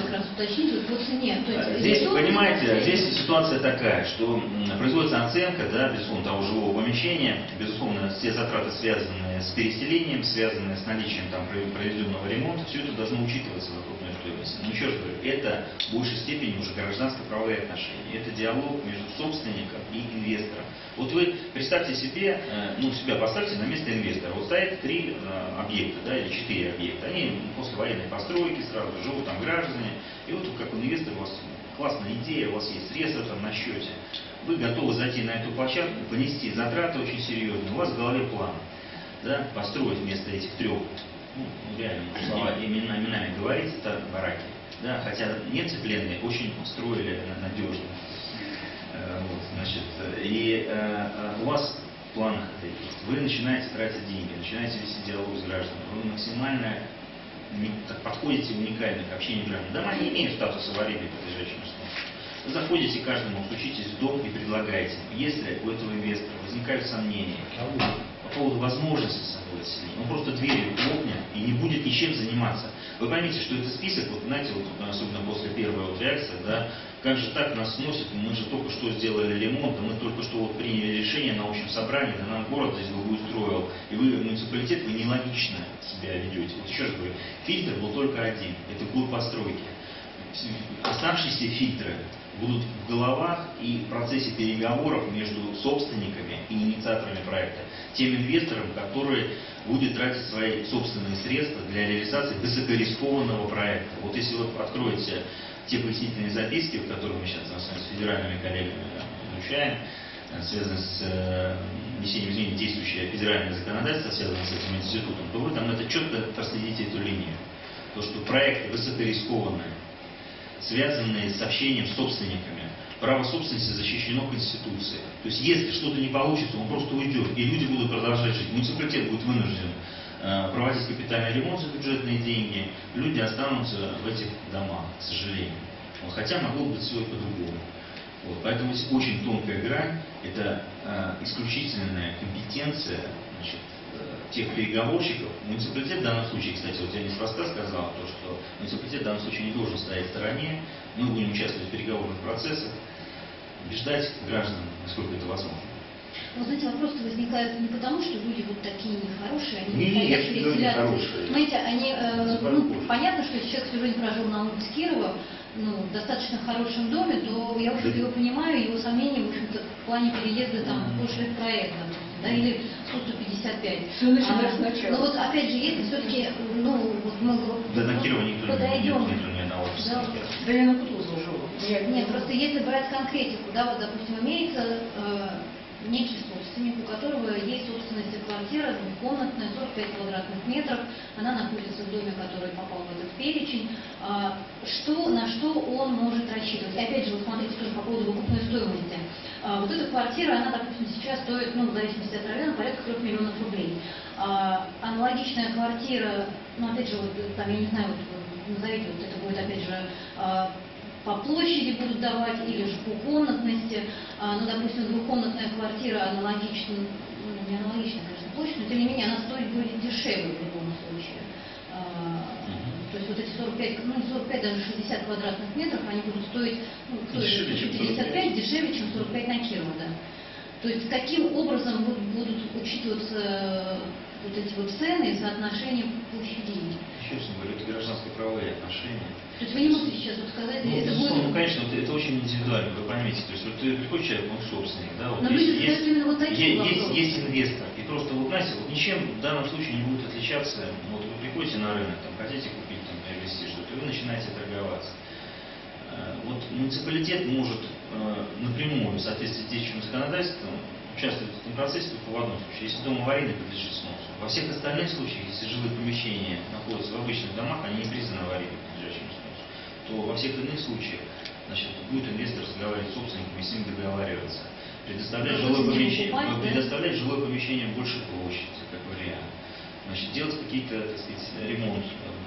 Здесь, понимаете, здесь ситуация такая, что производится оценка, да, безусловно, того жилого помещения, безусловно, все затраты, связанные с переселением, связанные с наличием там проведенного ремонта, все это должно учитываться в окрупной стоимости. Но еще раз говорю, это в большей степени уже гражданско-правовые отношения. Это диалог между собственником и инвестором. Вот вы представьте себе, ну, себя поставьте на место инвестора. Вот стоят три э, объекта, да, или четыре объекта. Они после военной постройки сразу живут там граждане. И вот как инвестор, у вас классная идея, у вас есть средства там на счете. Вы готовы зайти на эту площадку, понести затраты очень серьезные. У вас в голове план, да, построить вместо этих трех, ну, реально, слова имена, именами говорить, это бараки. Да, хотя немцы пленные очень строили надежно. Вот, значит, и э, у вас в планах это есть. Вы начинаете тратить деньги, начинаете вести диалог с гражданами, вы максимально не, так подходите уникальных общения граждан. Дома не имеют статуса аварийной, подлежащего сносу. Вы заходите каждому, стучитесь в дом и предлагаете. Если у этого инвестора возникают сомнения по поводу возможности самого заселения, он просто дверью хлопнет и не будет ничем заниматься. Вы поймите, что это список, вот знаете, вот, особенно после первой вот реакции, да, как же так нас сносит, мы же только что сделали ремонт, мы только что вот приняли решение на общем собрании, да нам город здесь благоустроил, и вы, муниципалитет, вы нелогично себя ведете. Вот еще раз говорю, фильтр был только один, это год постройки. Оставшиеся фильтры будут в головах и в процессе переговоров между собственниками и инициаторами проекта, тем инвесторам, который будет тратить свои собственные средства для реализации высокорискованного проекта. Вот если вы откроете те пояснительные записки, которые мы сейчас с федеральными коллегами изучаем, связанные с внесением изменений в действующее федеральное законодательство, связанное с этим институтом, то вы там это четко проследите эту линию. То, что проекты высокорискованные, связанные с общением с собственниками. Право собственности защищено Конституцией. То есть, если что-то не получится, он просто уйдет, и люди будут продолжать жить. Муниципалитет будет вынужден э, проводить капитальный ремонт за бюджетные деньги, люди останутся в этих домах, к сожалению. Вот, хотя могло быть все по-другому. Вот, поэтому здесь очень тонкая грань, это э, исключительная компетенция, значит, тех переговорщиков. Муниципалитет в данном случае, кстати, вот я неспроста сказал, то, что муниципалитет в данном случае не должен стоять в стороне, мы будем участвовать в переговорных процессах, убеждать граждан, насколько это возможно. Ну, знаете, вопрос возникает не потому, что люди вот такие нехорошие, они не, не я хотят не говорю переселяться. Знаете, они, э, ну, понятно, что если человек всю жизнь прожил на улице Кирова, ну, в достаточно хорошем доме, то я, в общем-то, его понимаю, его сомнения, в общем-то, в плане переезда там в пошлых проектов, да, или сто пятьдесят пять. Все начинаешь а, сначала. Но вот опять же, если все-таки, ну, вот мы Да, на Кирова никто подойдем, не никто ни одного да, Да я на Кутузова живу. Я- нет, просто если брать конкретику, да, вот, допустим, имеется э, некий собственник, у которого есть собственность квартира двухкомнатная, сорок пять квадратных метров, она находится в доме, который попал в этот перечень. А, что, на что он может рассчитывать? И опять же, вы смотрите тоже по поводу выкупной стоимости. А, вот эта квартира, она, допустим, сейчас стоит, ну, в зависимости от района, порядка трёх миллионов рублей. А, аналогичная квартира, ну, опять же, вот, там, я не знаю, вот, назовите, вот это будет, опять же, а, по площади будут давать, или же по комнатности. А, ну, допустим, двухкомнатная квартира аналогична, ну, не аналогична, конечно, площадь, но тем не менее она стоит будет дешевле в любом случае. А, то есть вот эти сорок пять, ну, сорок пять, даже шестьдесят квадратных метров, они будут стоить, ну, Дешевле, чем пятьдесят пять, дешевле, чем сорок пять на Кирова, да. То есть каким образом будут, будут учитываться вот эти вот цены и соотношения площадей? Еще раз говорю, это гражданско-правовые отношения. То есть вы не можете сейчас вот сказать, Ну, это безусловно, будет... ну, конечно, вот это очень индивидуально, вы поймите. То есть вот ты приходишь человек, он собственник, да, вот Но есть, люди есть, задают именно вот такие есть, вопросы. есть, есть инвестор. И просто, вот знаете, вот ничем в данном случае не будет отличаться. Вот вы приходите на рынок, там, хотите купить, там, приобрести что-то, и вы начинаете торговаться. Э, Вот муниципалитет может э, напрямую, в соответствии с действующим законодательством, участвовать в этом процессе только в одном случае, если дом аварийный подлежит сносу. Во всех остальных случаях, если жилые помещения находятся в обычных домах, они не признаны аварийными подлежащим сносу, то во всех иных случаях, значит, будет инвестор разговаривать с собственниками и с ним договариваться. Предоставлять жилое помещение, покупать, да? предоставлять жилое помещение больше площади, как вариант. Значит, делать какие-то, так сказать, ремонт,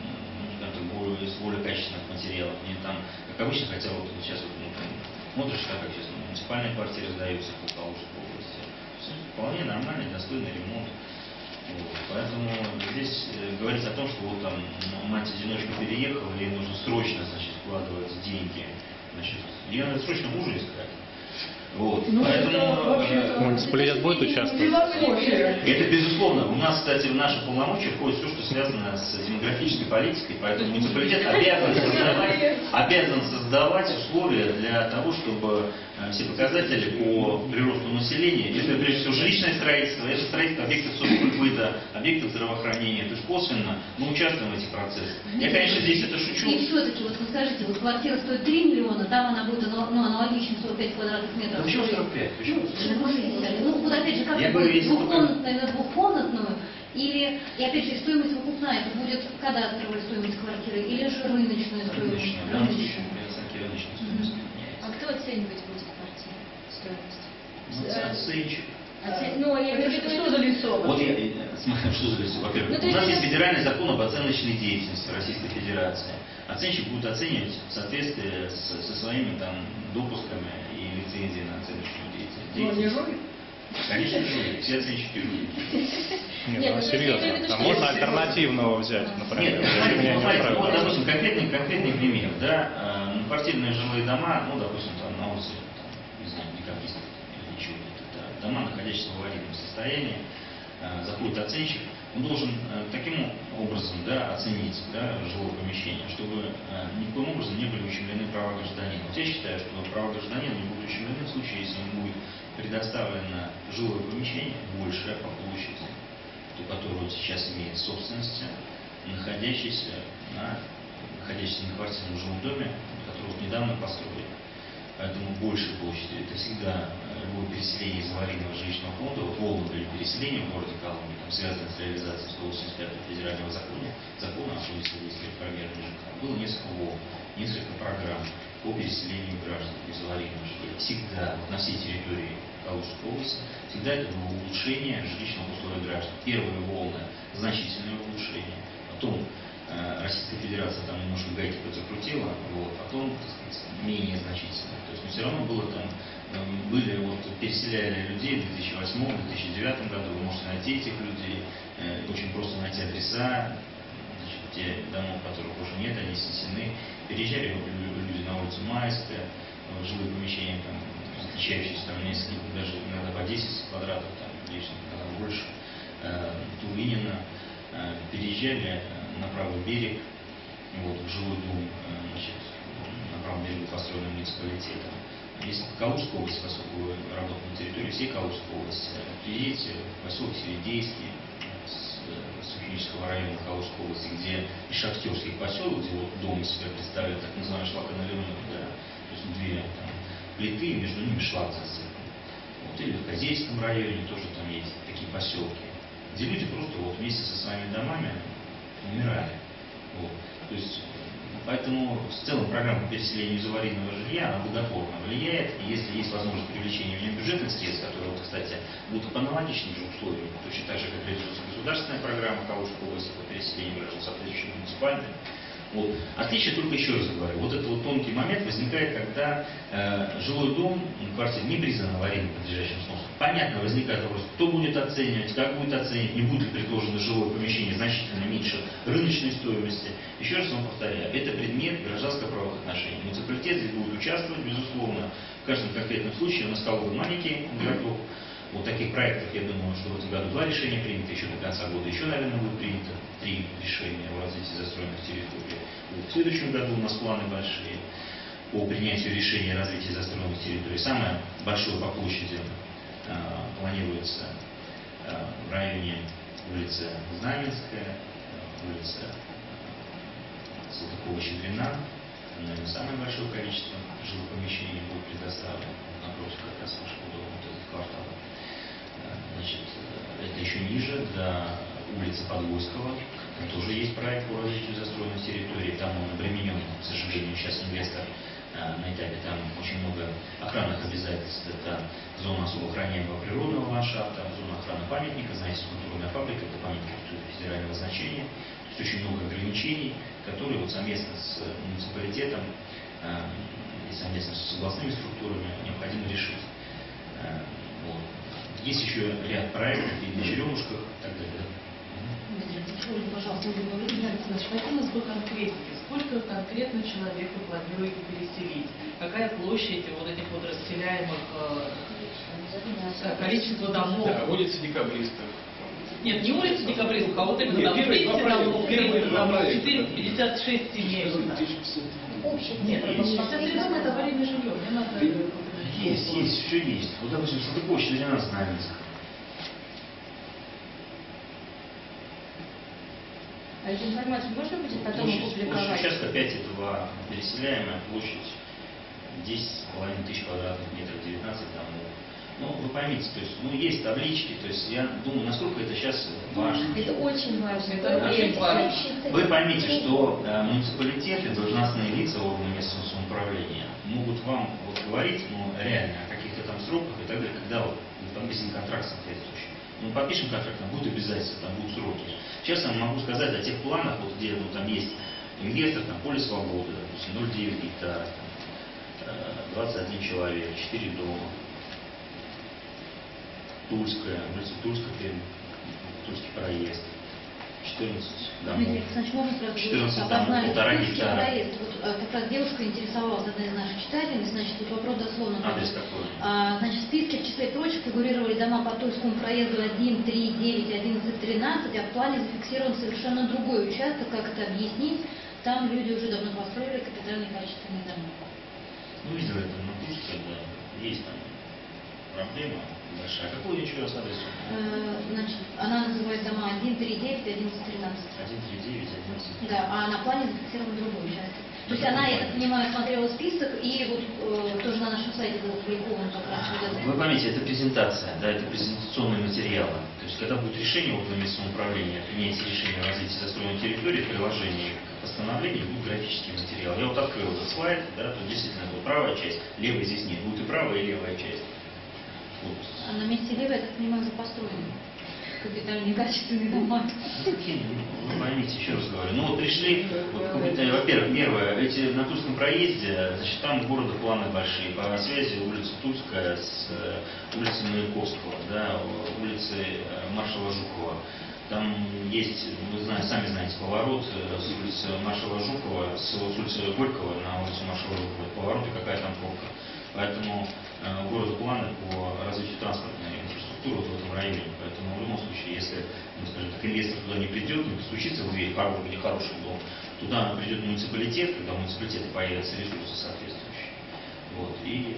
ну, более, из более качественных материалов. Не там, как обычно, хотя вот сейчас вот, ну, там, смотришь, так как сейчас ну, муниципальные квартиры сдаются в Калужской области. Вполне нормальный, достойный ремонт. Вот. Поэтому здесь э, говорить о том, что вот там мать-одиночка переехала, ей нужно срочно, значит, вкладывать деньги. Значит, ей надо срочно мужа искать. Вот. Ну, Поэтому это вообще-то- э, Муниципалитет будет участвовать? Философия. это безусловно. У нас, кстати, в наши полномочия входит все, что связано с демографической политикой, поэтому муниципалитет обязан создавать, обязан создавать условия для того, чтобы э, все показатели по приросту населения, это прежде всего жилищное строительство, это строительство объектов соцкультбыта, объектов здравоохранения, то есть косвенно мы участвуем в этих процессах. Я, конечно, здесь это шучу. И все-таки, вот вы скажите, вот квартира стоит три миллиона, там она будет ну, аналогично сорок пять квадратных метров. Да почему сорок пять? Почему? Ну, вот опять же, как Я это говорю, будет, если двухкомнатная на двухкомнатную, или, и опять же, стоимость выкупная, это будет кадастровая стоимость квартиры, или же рыночная стоимость? Рыночная, в данном случае, при оценке рыночной стоимости А кто оценивать будет квартиру, стоимость? Ну, оценщик. Оце- Ну, я имею в виду, Что за лицо? Вот я, э, смотрю, что за лицо. Во-первых, Ну, то у есть нас это- есть федеральный закон об оценочной деятельности Российской Федерации. Оценщик будет оценивать в соответствии с- со своими там допусками и лицензией на оценочную деятельность. Ну, не жулик? Конечно, жулик. Все оценщики жулики. Нет, Нет, ну ну, я имею в серьезно. виду, А что можно если- альтернативного взять, Нет, например, ну, если смотрите, меня ну, не смотрите, ну, вот, устраивает? допустим, конкретный, конкретный пример, да, э, многоквартирные жилые дома, ну, допустим, там на улице, там, не знаю, декабристов или еще где-то, да, дома, находящиеся в аварийном состоянии, э, заходит оценщик, он должен э, таким образом, да, оценить, да, жилое помещение, чтобы э, никаким образом не были ущемлены права гражданина. Вот я считаю, что права гражданина не будут ущемлены в случае, если ему будет предоставлено жилое помещение большее по площади, то, которое он сейчас имеет в собственности, находящийся на, находящийся на квартирном жилом доме, который вот недавно построили. Поэтому больше площади. Это всегда э, любое переселение из аварийного жилищного фонда, вот волны были переселения в городе Коломне, там, связанные с реализацией сто восемьдесят пятого федерального закона, закона о содействии реформированию ЖКХ. Было несколько волн, несколько программ по переселению граждан из аварийного жилья. Всегда, вот на всей территории Калужской области, всегда это было улучшение жилищного условия граждан. Первые волны – значительное улучшение, потом э, Российская Федерация там немножко гайки подзакрутила, вот, потом, так сказать, менее значительно. То есть, но все равно было там, э, были, вот, переселяли людей в две тысячи восьмом — две тысячи девятом году, вы можете найти этих людей, э, очень просто найти адреса, значит, те домов, которых уже нет, они снесены. Переезжали люди на улицу Майская, в жилые помещения, там, отличающиеся там несколько, даже иногда по десять квадратов, там, лично, иногда больше, э, Тулинина, э, переезжали на правый берег, вот, в жилой дом, э, значит, на правом берегу построенным муниципалитетом. Если в Калужской области, поскольку вы работаете на территории всей Калужской области, приедете в поселок Середейский, Сухинического района Калужской области, где и шахтерский поселок, где вот дом из себя представляет так называемый шлаконаливной, да, то есть две там, плиты, между ними шлак засыпан. Вот, или в Козельском районе тоже там есть такие поселки, где люди просто вот вместе со своими домами умирали. Вот. То есть, поэтому в целом программа переселения из аварийного жилья, она благотворно влияет, и если есть возможность привлечения в нее бюджетных средств, которые, вот, кстати, будут по аналогичным же условиям, точно так же, как реализуется государственная программа Калужской области по переселению граждан, соответствующей муниципальной. Вот. Отличие только еще раз говорю, вот этот вот тонкий момент возникает, когда э, жилой дом, квартира не признана аварийно подлежащим сносу. Понятно, возникает вопрос, кто будет оценивать, как будет оценивать, не будет ли предложено жилое помещение значительно меньше рыночной стоимости. Еще раз вам повторяю, это предмет гражданско-правовых отношений. Муниципалитет здесь будет участвовать, безусловно, в каждом конкретном случае. У нас Калуга маленький городок. Вот таких проектов, я думаю, что в этом году два решения принято, еще до конца года еще, наверное, будет принято три решения о развитии застроенных территорий. Вот в следующем году у нас планы большие по принятию решения о развитии застроенных территорий. Самое большое по площади э, планируется э, в районе улицы Знаменская, э, улица Салтыкова-Щедрина. Наверное, самое большое количество жилых помещений будет предоставлено напротив как раз вашего дома, вот этот квартал. Значит, это еще ниже, до улицы Подвойского. Там тоже есть проект по развитию застроенных территорий. Там он обременен, к сожалению, сейчас инвестор а, на этапе. Там очень много охранных обязательств. Это зона особо охраняемого природного ландшафта, зона охраны памятника, знаете, культурная фабрика, это памятник федерального значения. То есть очень много ограничений, которые вот совместно с муниципалитетом а, и совместно с областными структурами необходимо решить. А, вот. Есть еще ряд проектов и на Черемушках и так далее. Скажите, пожалуйста, хотим нас бы конкретики. Сколько конкретно человек вы планируете переселить? Какая площадь вот этих вот расселяемых э, количество домов? Да, улица Декабристов. Нет, не улица Декабристов, а вот именно Нет, там первые двести два домов, проекта, первые два там проекта. четыреста пятьдесят шесть семей. Нет, шестьдесят три дома это аварийное жилье. Мне надо... Есть, есть, все есть. Вот, допустим, Салтыкова-Щедрина, Знаменск. А эту информацию можно будет потом Площадь, площадь опубликовать? участка пять это два, переселяемая площадь десять с половиной тысяч квадратных метров, девятнадцать домов. Ну, вы поймите, то есть, ну, есть таблички, то есть, я думаю, насколько это сейчас важно. Это очень важно. Это очень важно. Вы поймите, что э, муниципалитеты, должностные лица органы местного самоуправления могут вам вот говорить, ну, реально о каких-то там сроках и так далее, когда вот подписан контракт соответствующий. Мы подпишем контракт, там будут обязательства, там будут сроки. Сейчас я могу сказать о тех планах, вот где ну, там есть инвестор, там поле свободы, допустим, ноль целых девять гектара, там, двадцать один человек, четыре дома. Тульская, улица Тульская, Тульский проезд, четырнадцать домов. Дмитрий Александрович, можно сразу четырнадцать домов, обозначить полтора Тульский гектара. проезд? Вот, э, как раз девушка интересовалась, одна из наших читательниц, значит, тут вопрос дословно. Адрес какой? А, значит, в списке в числе прочих фигурировали дома по Тульскому проезду один, три, девять, одиннадцать, тринадцать, а в плане зафиксирован совершенно другой участок, как это объяснить? Там люди уже давно построили капитальные качественные дома. Ну, видел это на Тульской, да, есть там проблема большая. Какой еще раз адрес? Э, значит, она называет дома один, три, девять, одиннадцать, тринадцать. один, три, девять, одиннадцать. Да, а на плане зафиксирован другой участок. То есть она, я так понимаю, смотрела список, и вот э, тоже на нашем сайте был опубликован как раз вот это. Вы поймите, это презентация, да, это презентационные материалы. То есть, когда будет решение около местного управления, принятие решения о развитии застроенной территории, в приложении к постановлению будут графические материалы. Я вот открыл этот слайд, да, тут действительно будет правая часть, левая здесь нет, будет и правая, и левая часть. Вот. А на месте левой, я так понимаю, уже построены капитальные качественные дома. Ну, какие, ну, вы поймите, еще раз говорю. Ну вот пришли, вот, во-первых, первое, эти на Тульском проезде, значит, там города планы большие. По связи улица Тульская с э, улицей Маяковского, да, улицей э, маршала Жукова. Там есть, вы знаете, сами знаете, поворот с улицы маршала Жукова, с, с улицы Горького на улицу маршала Жукова. Поворот и какая там пробка. Поэтому э, у города планы по развитию транспортной инфраструктуры вот в этом районе. Поэтому в любом случае, если, ну, скажем так, инвестор туда не придет, не постучится в дверь, хороший, где хороший дом, туда придет муниципалитет, когда у муниципалитета появятся ресурсы соответствующие. Вот, и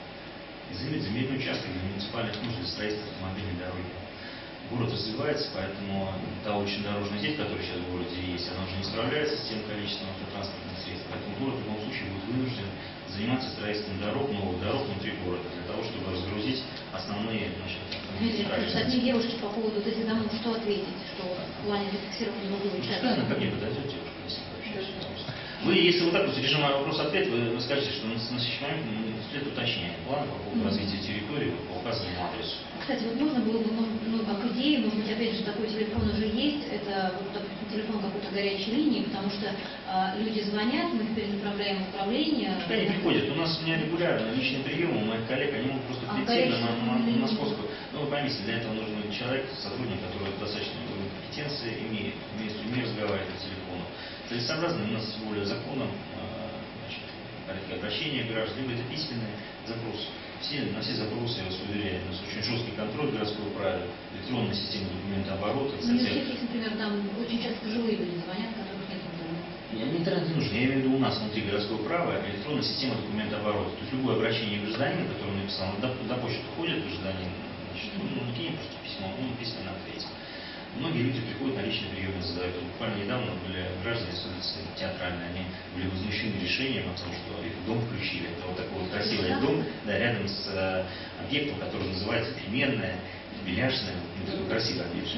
займет земельный участок для муниципальных нужд, для строительства автомобильной дороги. Город развивается, поэтому та очень дорожная сеть, которая сейчас в городе есть, она уже не справляется с тем количеством автотранспортных средств. Поэтому город в любом случае будет вынужден заниматься строительством дорог, новых дорог внутри города, для того, чтобы разгрузить основные, значит, Дмитрий Александрович, одни девушки по поводу вот этих домов, что ответить, что в плане зафиксирования нового участка? Правильно, ко мне подойдете, если пообщаетесь. Вы, если вот так вот режим вопрос-ответ, вы, вы скажете, что на настоящий момент следует уточнение плана по поводу развития территории по указанному адресу. Кстати, вот можно было бы, ну, как идея, может быть, опять же, такой телефон уже есть, это, вот, допустим, телефон какой-то горячей линии, потому что а, люди звонят, мы их перенаправляем в управление. Они приходят, у нас у меня регулярно личные приемы, у моих коллег, они могут просто А прийти на, горячая на, на, линия? московскую. Ну, вы поймите, для этого нужен человек, сотрудник, который достаточно уровень компетенции имеет, умеет с людьми разговаривать по телефону. Целесообразно у нас тем более законом, значит, порядке обращения граждан, либо это письменные запросы. Все, на все запросы, я вас уверяю, у нас очень жесткий контроль городского права, электронная система документооборота. Ну, у всех есть, например, там очень часто пожилые люди звонят, которых нет интернета. Мне интернет не нужен. Я имею в виду у нас внутри городского права электронная система документооборота. То есть любое обращение гражданина, которое он написал, до, до почты ходит гражданин, значит, ну, накинь просто письмо, он письменно ответит. Многие люди приходят на личный прием и задают. Буквально недавно были граждане с улицы Театральной, они были возмущены решением о том, что их дом включили. Это вот такой вот красивый дом, да, рядом с э, объектом, который называется Переменная, Беляшная, ну, такой красивый объект.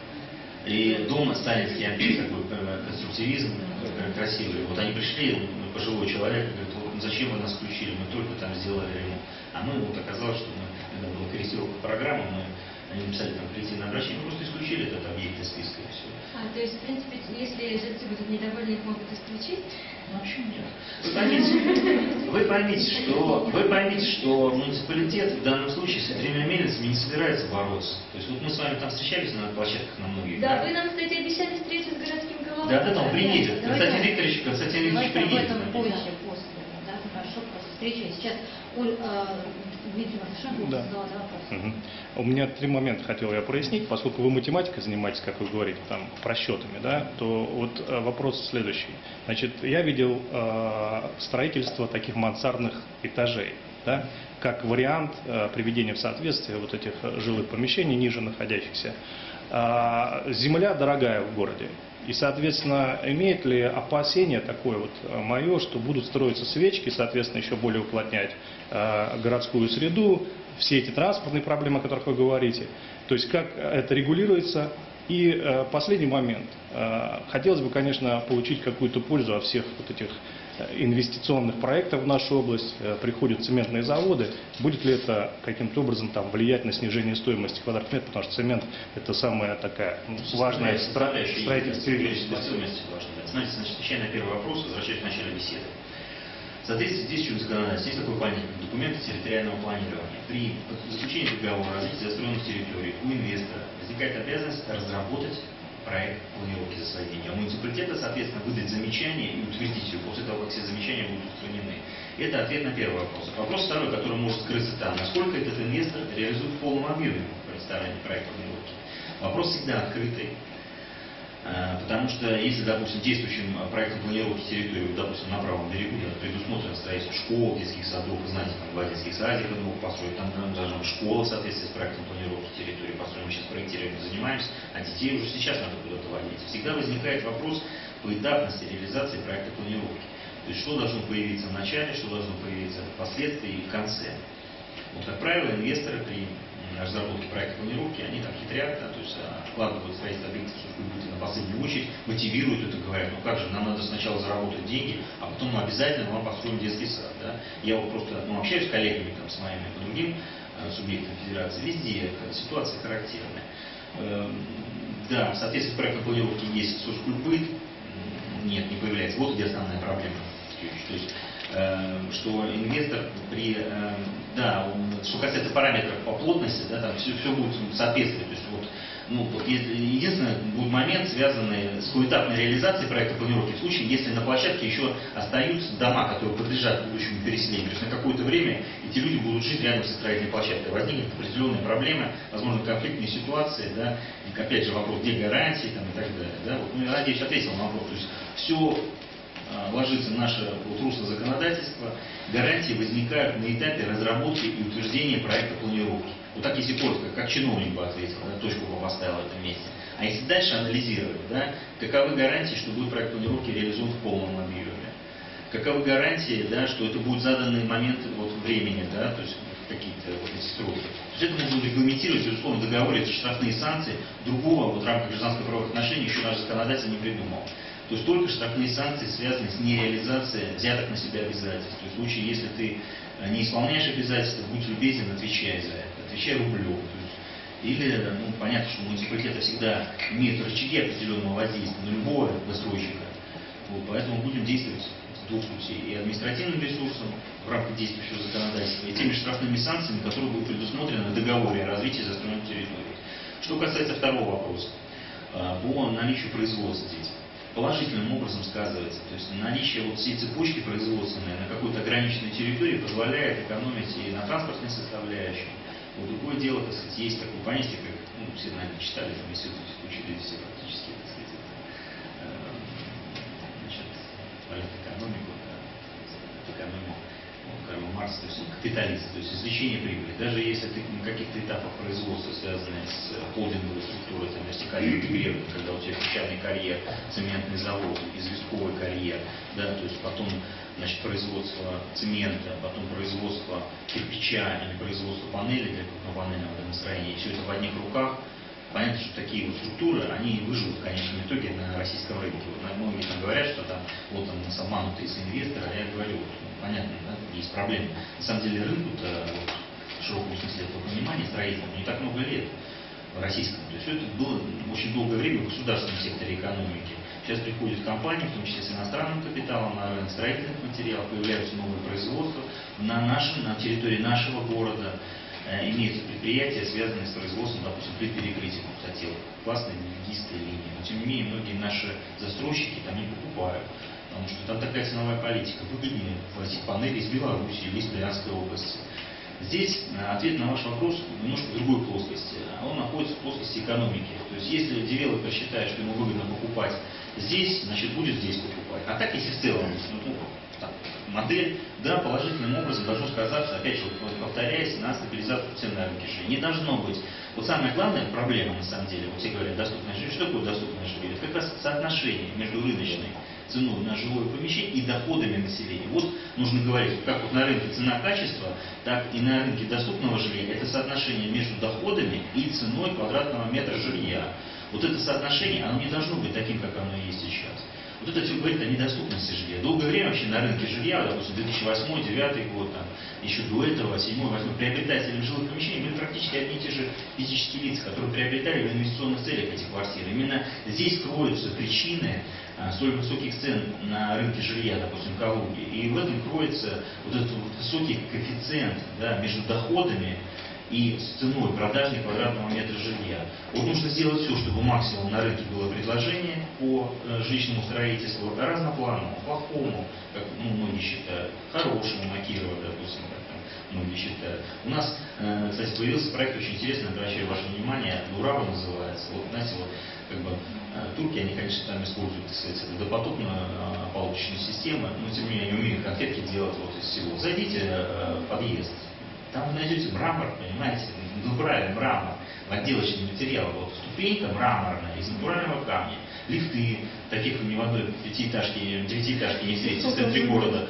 И дом сталинский объект, такой конструктивизм, красивый. Вот они пришли, пожилой человек, говорит, вот зачем вы нас включили, мы только там сделали ремонт. А мы, вот оказалось, что мы, когда была корректировка программы, мы они написали там коллективное обращение, мы просто исключили этот объект из списка и все. А, то есть, в принципе, если жильцы будут недовольны, их могут исключить? Ну, вообще нет. Вы поймите, вы поймите, что, вы поймите, что муниципалитет в данном случае с этими мельницами не собирается бороться. То есть вот мы с вами там встречались на площадках на многих. Да, да? вы нам, кстати, обещали встречу с городским головой. Да, да, он приедет. Давайте- Константин Викторович, Константин Викторович Давайте об приедет. этом позже, после, да, хорошо, после встречи. Сейчас Оль, э, Дмитрий Васильевич Да. задала два вопроса. Мгм. У меня три момента хотел я прояснить. Поскольку вы математикой занимаетесь, как вы говорите, там, просчетами, да, то вот э, вопрос следующий. Значит, я видел э, строительство таких мансардных этажей, да, как вариант э, приведения в соответствие вот этих э, жилых помещений, ниже находящихся. А, земля дорогая в городе. И, соответственно, имеет ли опасение такое вот мое, что будут строиться свечки, соответственно, еще более уплотнять э, городскую среду, все эти транспортные проблемы, о которых вы говорите. То есть, как это регулируется, И э, последний момент. Э, хотелось бы, конечно, получить какую-то пользу от всех вот этих инвестиционных проектов в нашу область. Э, приходят цементные заводы. Будет ли это каким-то образом там, влиять на снижение стоимости квадратных метров? Потому что цемент – это самая такая ну, важная строительство. Смотрите, значит, отвечая на первый вопрос, возвращаясь к началу беседы. В соответствии с действующим законодательством есть такой понятие – документы территориального планирования. При заключении договора о развитии застроенных территорий у инвестора возникает обязанность разработать проект планировки за свои деньги. А муниципалитета, соответственно, выдать замечание и утвердить ее после того, как все замечания будут устранены. Это ответ на первый вопрос. Вопрос второй, который может скрыться там. Насколько этот инвестор реализует в полном объеме представление проекта планировки? Вопрос всегда открытый. Потому что если, допустим, действующим проектом планировки территории, допустим, на правом берегу да, предусмотрено строительство школ, детских садов, знаете, там два детских садика новых построить, там должна быть школа в соответствии с проектом планировки территории построить. Мы сейчас проектированием занимаемся, а детей уже сейчас надо куда-то водить. Всегда возникает вопрос поэтапности реализации проекта планировки. То есть, что должно появиться в начале, что должно появиться впоследствии и в конце. Вот, как правило, инвесторы при разработки проекта планировки, они там хитрят, да, то есть откладывают строительство объектов на последнюю очередь, мотивируют это, говорят, ну как же, нам надо сначала заработать деньги, а потом мы обязательно вам построим детский сад. Да. Я вот просто ну, общаюсь с коллегами там, с моими по другим э, субъектам федерации, везде ситуация характерная. Э, да, в соответствии с проектом планировки есть соцкультбыт, нет, не появляется. Вот где основная проблема. То есть, что инвестор при, да, что касается параметров по плотности, да, там все, все будет соответствовать. То есть, вот, ну, вот, единственный будет момент, связанный с поэтапной реализацией проекта планировки в случае, если на площадке еще остаются дома, которые подлежат будущему переселению. То есть на какое-то время эти люди будут жить рядом со строительной площадкой. Возникнет определенные проблемы, возможно, конфликтные ситуации, да, и опять же вопрос, где гарантии там, и так далее. Да, вот, ну, я надеюсь, ответил на вопрос. То есть все ложится в наше вот, русло законодательства, гарантии возникают на этапе разработки и утверждения проекта планировки. Вот так, если коротко, как чиновник бы ответил, да, точку бы поставил в этом месте. А если дальше анализировать, да, каковы гарантии, что будет проект планировки реализован в полном объеме? Каковы гарантии, да, что это будет заданный момент вот, времени, да, то есть какие-то вот эти сроки. То есть это можно регламентировать, безусловно, в договоре, это штрафные санкции. Другого вот, в рамках гражданско-правовых отношений еще наш законодатель не придумал. То есть только штрафные санкции связаны с нереализацией взятых на себя обязательств. То есть в случае, если ты не исполняешь обязательства, будь любезен, отвечай за это. Отвечай рублем. Или, ну, понятно, что муниципалитеты всегда имеют рычаги определенного воздействия на любого застройщика. Вот, поэтому будем действовать с двух путей. И административным ресурсом в рамках действующего законодательства, и теми штрафными санкциями, которые будут предусмотрены в договоре о развитии застроенной территории. Что касается второго вопроса, по наличию производства здесь. Положительным образом сказывается. То есть наличие вот всей цепочки производственной на какой-то ограниченной территории позволяет экономить и на транспортной составляющей. Вот другое дело, так сказать, есть такое понятие, как, ну, все, наверное, читали, там, если учили все практически, так сказать, э, значит, экономику, да, экономику, ну, Карл Маркс, то есть капиталист, то есть извлечение прибыли. Даже если ты на каких-то этапах производства, связанных с холдинговой структурой, там, вертикальной интегрированной, когда у тебя песчаный карьер, цементный завод, известковый карьер, да, то есть потом, значит, производство цемента, потом производство кирпича или производство панелей для крупнопанельного домостроения, и все это в одних руках. Понятно, что такие вот структуры, они выживут в конечном итоге на российском рынке. Вот, многие там говорят, что там вот он нас обманутый из инвестора, а я говорю, вот, ну, понятно, да, есть проблемы. На самом деле рынку-то, вот, в широком смысле этого понимания, строительному не так много лет в российском. То есть это было очень долгое время в государственном секторе экономики. Сейчас приходят компании, в том числе с иностранным капиталом, на рынок строительных материалов, появляются новые производства на, нашем, на территории нашего города. Имеются предприятия, связанные с производством, допустим, при перекрытии пустотел, классные легистые линии. Но тем не менее, многие наши застройщики там не покупают, потому что там такая ценовая политика. Выгоднее платить панели из Беларуси или из Брянской области. Здесь ответ на ваш вопрос немножко в другой плоскости. Он находится в плоскости экономики. То есть, если девелопер считает, что ему выгодно покупать здесь, значит, будет здесь покупать. А так, если в целом, ну, так, модель, да, положительным образом должно сказаться, опять же, повторяясь, на стабилизацию цен на рынке жилья. Не должно быть. Вот самая главная проблема, на самом деле, вот все говорят, доступное жилье. Что такое доступное жилье? Это как раз соотношение между рыночной ценой на жилое помещение и доходами населения. Вот нужно говорить, как вот на рынке цена-качество, так и на рынке доступного жилья. Это соотношение между доходами и ценой квадратного метра жилья. Вот это соотношение, оно не должно быть таким, как оно есть сейчас. Вот это все говорит о недоступности жилья. Долгое время вообще на рынке жилья, допустим, две тысячи восьмой — две тысячи девятый год, там, еще до этого, седьмой — восьмой, приобретателями жилых помещений были практически одни и те же физические лица, которые приобретали в инвестиционных целях эти квартиры. Именно здесь кроются причины а, столь высоких цен на рынке жилья, допустим, в Калуге. И в этом кроется вот этот вот высокий коэффициент, да, между доходами и с ценой продажи квадратного метра жилья. Вот нужно сделать все, чтобы максимум на рынке было предложение по э, жилищному строительству, разноплановому, плохому, как ну, многие считают, хорошему, Макирова, допустим, как там многие считают. У нас, э, кстати, появился проект очень интересный, обращаю ваше внимание, Дурава называется. Вот, знаете, вот, как бы, э, турки, они, конечно, там используют, так сказать, допотопную э, палочную систему, но тем не менее они умеют конфетки делать вот из всего. Зайдите э, в подъезд. Там вы найдете мрамор, понимаете, натуральный мрамор, отделочный материал, вот ступенька мраморная из натурального камня, лифты, таких вы ни в одной пятиэтажке, девятиэтажке не встретите в центре города.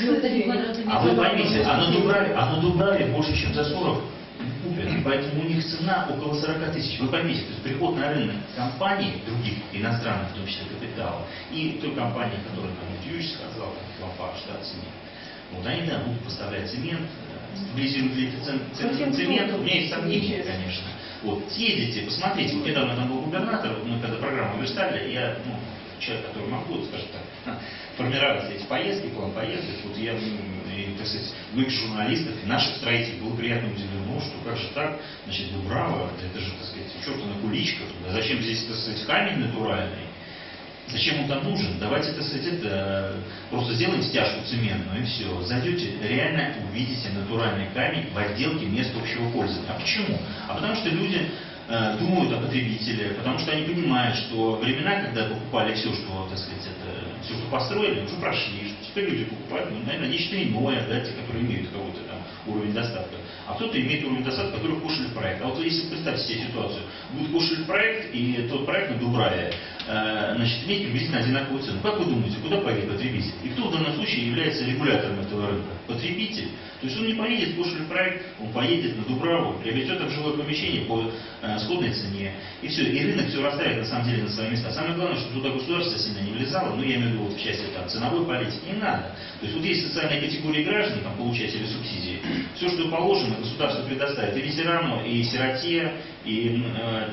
А вы поймите, а на Дубраве, а на Дубраве больше, чем за сорок купят, поэтому у них цена около сорока тысяч. Вы поймите, то есть приход на рынок компаний, других иностранных, в том числе капитала, и той компании, которая, там, Юрьевич сказал, Лапаш, да, цемент. Вот они, да, будут поставлять цемент, стабилизируют ли это цены цемент, у меня есть сомнения, конечно. Вот, съездите, посмотрите, вот недавно там был губернатор, мы когда программу верстали, я, ну, человек, который могу, скажем так, формировать эти поездки, план поездок, вот я, и, так сказать, многих журналистов, и наших строителей было приятно удивлено, что как же так, значит, Дубрава, это же, так сказать, чертова куличка, а зачем здесь, так сказать, камень натуральный? Зачем он там нужен? Давайте, так сказать, это, просто сделаем стяжку цементную и все. Зайдете, реально увидите натуральный камень в отделке мест общего пользования. А почему? А потому что люди э, думают о потребителе, потому что они понимают, что времена, когда покупали все, что, так сказать, это, все, что построили, уже прошли, что теперь люди покупают, ну, наверное, нечто иное, да, те, которые имеют какой-то там уровень достатка. А кто-то имеет уровень достатка, который кушали в проект. А вот если представьте себе ситуацию, будет кушали в проект, и тот проект на Дубраве, э, значит, иметь приблизительно одинаковую цену. Как вы думаете, куда поедет потребитель? И кто в данном случае является регулятором этого рынка? Потребитель. То есть он не поедет в кушали проект, он поедет на Дубраву, приобретет там жилое помещение по э, сходной цене. И все. И рынок все расставит на самом деле на свои места. Самое главное, чтобы туда государство сильно не влезало, ну я имею в виду вот, в части там, ценовой политики, не надо. То есть вот есть социальные категории граждан, там, получатели субсидий, все, что положено, государство предоставит и ветерану, и сироте, и э,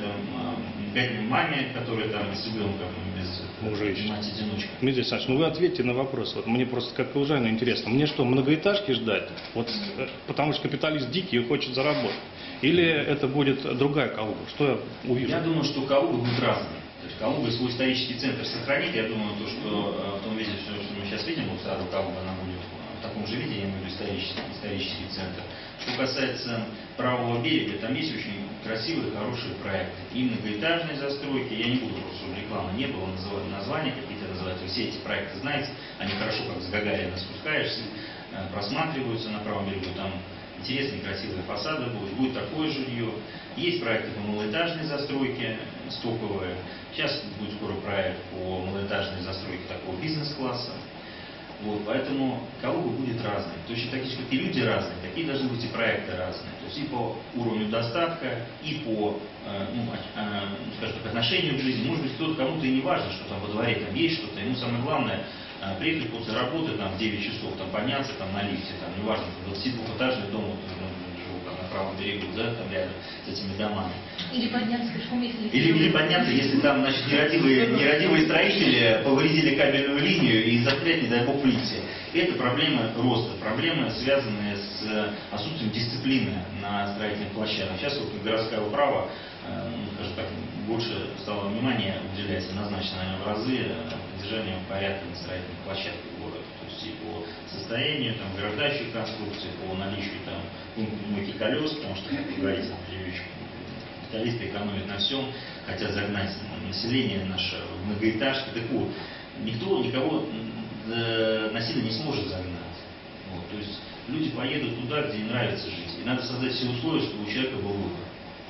там, маме, которая там с ребенком без мать-одиночка. Дмитрий Александрович, ну вы ответьте на вопрос. Вот мне просто как калужанину интересно. Мне что, многоэтажки ждать? Вот, потому что капиталист дикий и хочет заработать. Или это будет другая Калуга? Что я увижу? Я думаю, что Калуга будет разной. То есть Калуга свой исторический центр сохранит. Я думаю, то, что в том виде, что мы сейчас видим, вот старую Калугу, она будет в таком же виде, я имею в виду исторический, исторический центр. Что касается правого берега, там есть очень красивые, хорошие проекты. И многоэтажные застройки, я не буду просто, чтобы рекламы не было, называть названия какие-то называть. Вы все эти проекты знаете, они хорошо, как с Гагарина спускаешься, просматриваются на правом берегу, там интересные, красивые фасады будут, будет такое жилье. Есть проекты по малоэтажной застройке, стоковые. Сейчас будет скоро проект по малоэтажной застройке такого бизнес-класса. Вот, поэтому Калуга будет разной. Точно такие, как и люди разные, такие должны быть и проекты разные. То есть и по уровню достатка, и по э, ну, э, скажем так, отношению к жизни. Может быть, кто-то, кому-то и не важно, что там во дворе там есть что-то. Ему самое главное э, приехать после работы там, в девять часов, там, подняться там, на лифте, там, неважно, двадцатидвухэтажный дом, вот, живу там, на правом берегу, да, там рядом с этими домами. Или подняться пешком, если... Или, или подняться, если там, значит, нерадивые, нерадивые строители повредили кабельную линию и застрять, не дай бог, в лифте. Это проблемы роста, проблемы, связанные с отсутствием дисциплины на строительных площадках. Сейчас вот городская управа, ну, скажем так, больше стало внимания уделяется назначено в разы поддержанию порядка на строительных площадках города. То есть и по состоянию там, ограждающих конструкций, по наличию там мойки колес, потому что, как вы говорите, капиталисты экономят на всем, хотят загнать население наше в многоэтажки. Так вот, никто никого насильно не сможет загнать. Вот, то есть люди поедут туда, где им нравится жить. И надо создать все условия, чтобы у человека был выбор.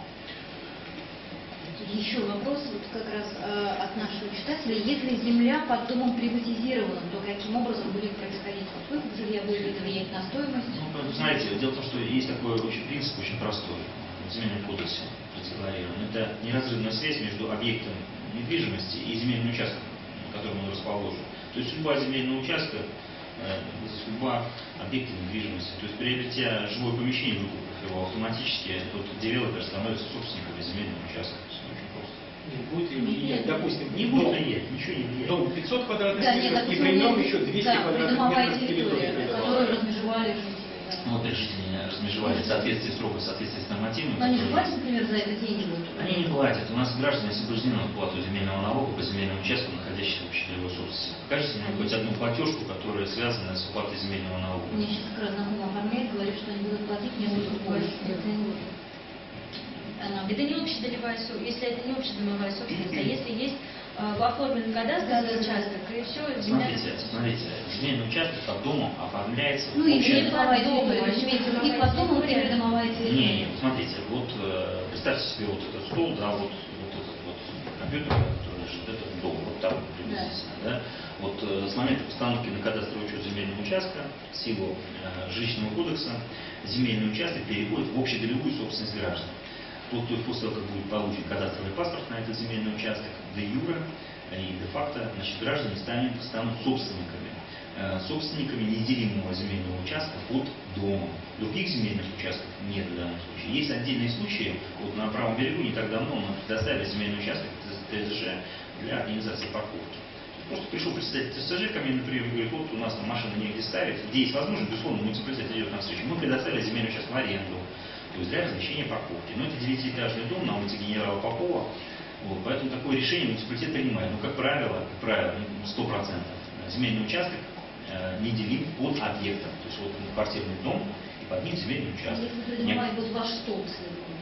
Еще вопрос вот как раз э, от нашего читателя. Если земля под домом приватизирована, то каким образом будет происходить вот выкуп жилья, будет это влиять на стоимость? Ну, знаете, дело в том, что есть такой очень принцип, очень простой. в Земельном кодексе продекларировано. Это неразрывная связь между объектом недвижимости и земельным участком, на котором он расположен. То есть судьба земельного участка, э, судьба объекта недвижимости. То есть приобретя жилое помещение, выкупив его, автоматически тот девелопер становится собственником земельного участка. Очень просто. Не будет ли влиять, допустим, Не будет влиять, ничего не влияет. дом пятьсот квадратных Да, нет, метров, и допустим, при нем есть, еще двести да, квадратных придомовая метров территория, территории. которую размежевали жители. Да. Ну, опять же, жители размежевали в соответствии срока, в соответствии с нормативами. Но они же которые- платят, например, за это деньги? Вот. Они не платят. У нас граждане освобождены от платы земельного налога по земельному участку, находящемуся в общедолевой собственности. Покажите мне хоть одну платежку, которая связана с уплатой земельного налога. Мне сейчас как раз знакомый оформляет, говорит, что они будут платить мне будет больше. Это не общедолевая собственность, если это не общедомовая собственность, а если есть э, оформлен кадастровый участок, и все, земля... Смотрите, смотрите, земельный участок под домом оформляется Ну, в и общее- придомовая территория. То есть имеется в виду и под домом, и придомовая Не, территория. не, смотрите, вот э, представьте себе вот этот стол, да, вот, вот этот вот компьютер, который лежит, это дом, вот там приблизительно, да. Вот э, с момента постановки на кадастровый учет земельного участка в силу э, жилищного кодекса земельный участок переходит в общедолевую собственность граждан. Тот, кто после того, как будет получен кадастровый паспорт на этот земельный участок, де юре и де-факто, значит, граждане станут, станут собственниками. Э, собственниками неделимого земельного участка от дома. Других земельных участков нет в данном случае. Есть отдельные случаи, вот на правом берегу не так давно мы предоставили земельный участок ТСЖ для организации парковки. Просто пришел представитель ТСЖ ко мне, например, и говорит, вот у нас там машины негде ставить, где есть возможность, безусловно, муниципалитет идет на встречу. Мы предоставили земельный участок в аренду, то есть для размещения парковки. Но это девятиэтажный дом на улице генерала Попова, вот, поэтому такое решение муниципалитет принимает. Но, как правило, как правило, сто процентов земельный участок э, неделим от объекта. То есть вот квартирный дом и под ним земельный участок. Если придомовая, вот ваш стол следует.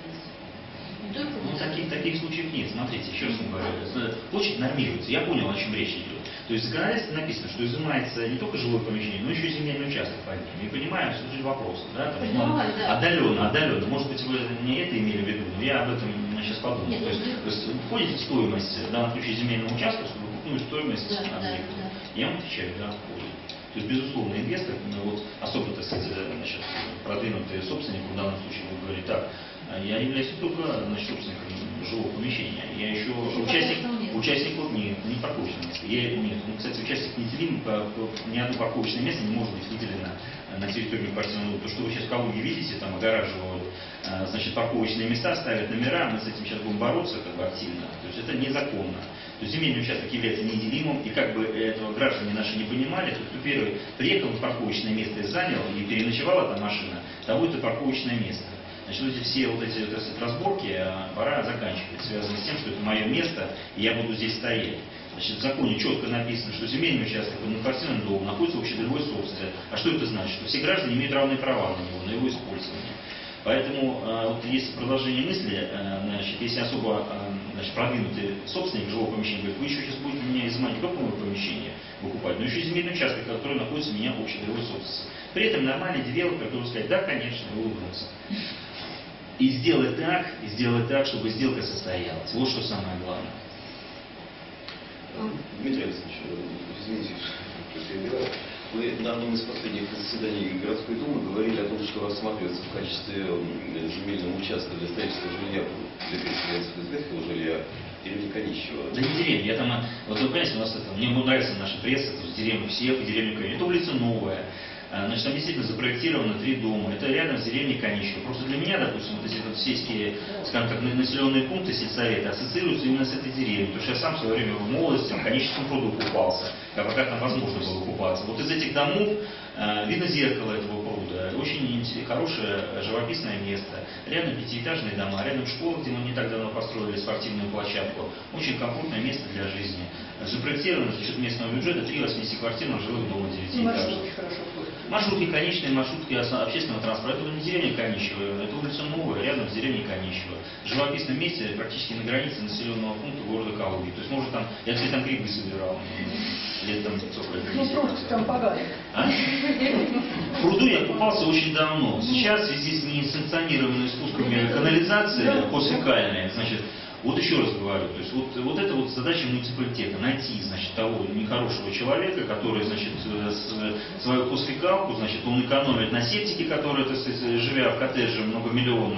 Не только Ну, вот таких, таких случаев нет. Смотрите, еще раз вам говорю, это площадь нормируется. Я понял, о чем речь идет. То есть в законодательстве написано, что изымается не только жилое помещение, но еще и земельный участок под ним. И понимаем суть вопроса. Да? Там, ну, Понимаю, да. отдаленно, отдаленно. Может быть, вы не это имели в виду, но я об этом сейчас подумал. Нет, то, есть, нет. то есть входит в стоимость, в данном случае, земельного участка, чтобы купнуть стоимость Да, да, объекта. да. Я вам отвечаю, да, входит. То есть, безусловно, инвестор, ну, вот, особо, так сказать, значит, продвинутый собственник, в данном случае, вы говорите, так, я являюсь не только, значит, собственником жилого помещения, я еще Еще участник, парковочного места. участник, вот, нет, не парковочное место. Я, нет, ну, кстати, участник неделим, по- по- ни одно парковочное место не может быть выделено на территории квартирного. То, что вы сейчас в Калуге видите, там огораживают, а, значит, парковочные места, ставят номера, мы с этим сейчас будем бороться как бы активно. То есть это незаконно. То есть земельный участок является неделимым, и как бы этого граждане наши не понимали, то кто первый приехал в парковочное место и занял, и переночевала там машина, того это парковочное место. Значит, вот эти все вот эти так сказать, разборки а, пора заканчивать, связанные с тем, что это мое место, и я буду здесь стоять. Значит, в законе четко написано, что земельный участок в одноквартирном доме находится в общедолевой собственности. А что это значит? Что все граждане имеют равные права на него, на его использование. Поэтому, э, вот если продолжение мысли, э, значит, если особо э, значит, продвинутый собственник жилого помещения говорит, вы еще сейчас будете меня изымать не только мое помещение выкупать, но еще и земельный участок, который находится у меня в общедолевой собственности. При этом нормальный девелопер который сказать, да, конечно, и улыбнуться. И сделать так, и сделать так, чтобы сделка состоялась. Вот что самое главное. Дмитрий Александрович, извините, что перебиваю. Вы на одном из последних заседаний городской думы говорили о том, что рассматривается в качестве земельного участка для строительства жилья, для переселенцев из ветхого жилья, деревня Конищева. Да не деревня, я там, вот вы понимаете, у нас это, мне нравится наша пресса, это деревня всех, и деревня Конищева. Это улица новая. Значит, там действительно запроектировано три дома. Это рядом с деревней Конищево. Просто для меня, допустим, вот эти вот сельские, скажем так, населенные пункты сельсовета ассоциируются именно с этой деревней. Потому что я сам в свое время в молодости в Коническом пруду купался, как пока там возможно было купаться. Вот из этих домов э, видно зеркало этого пруда. Очень хорошее живописное место. Рядом пятиэтажные дома, рядом школа, где мы не так давно построили спортивную площадку. Очень комфортное место для жизни. Запроектировано за счет местного бюджета три восьмидесятиквартирных жилых дома девятиэтажных. Очень хорошо ходит. Маршрутки, конечные маршрутки общественного транспорта. Это не деревня Конищево, это улица Новая, рядом с деревней Конищево. В живописном месте, практически на границе населенного пункта города Калуги. То есть, может, там, я, кстати, там грибы собирал. Лет там сколько Ну, просто там погано. а? В пруду я купался очень давно. Сейчас, в связи с несанкционированными спусками канализации постфекальной, значит, вот еще раз говорю, то есть вот, вот это вот задача муниципалитета, найти, значит, того нехорошего человека, который, значит, с, свою постфекалку, значит, он экономит на септике, который, так сказать, живя в коттедже многомиллионном,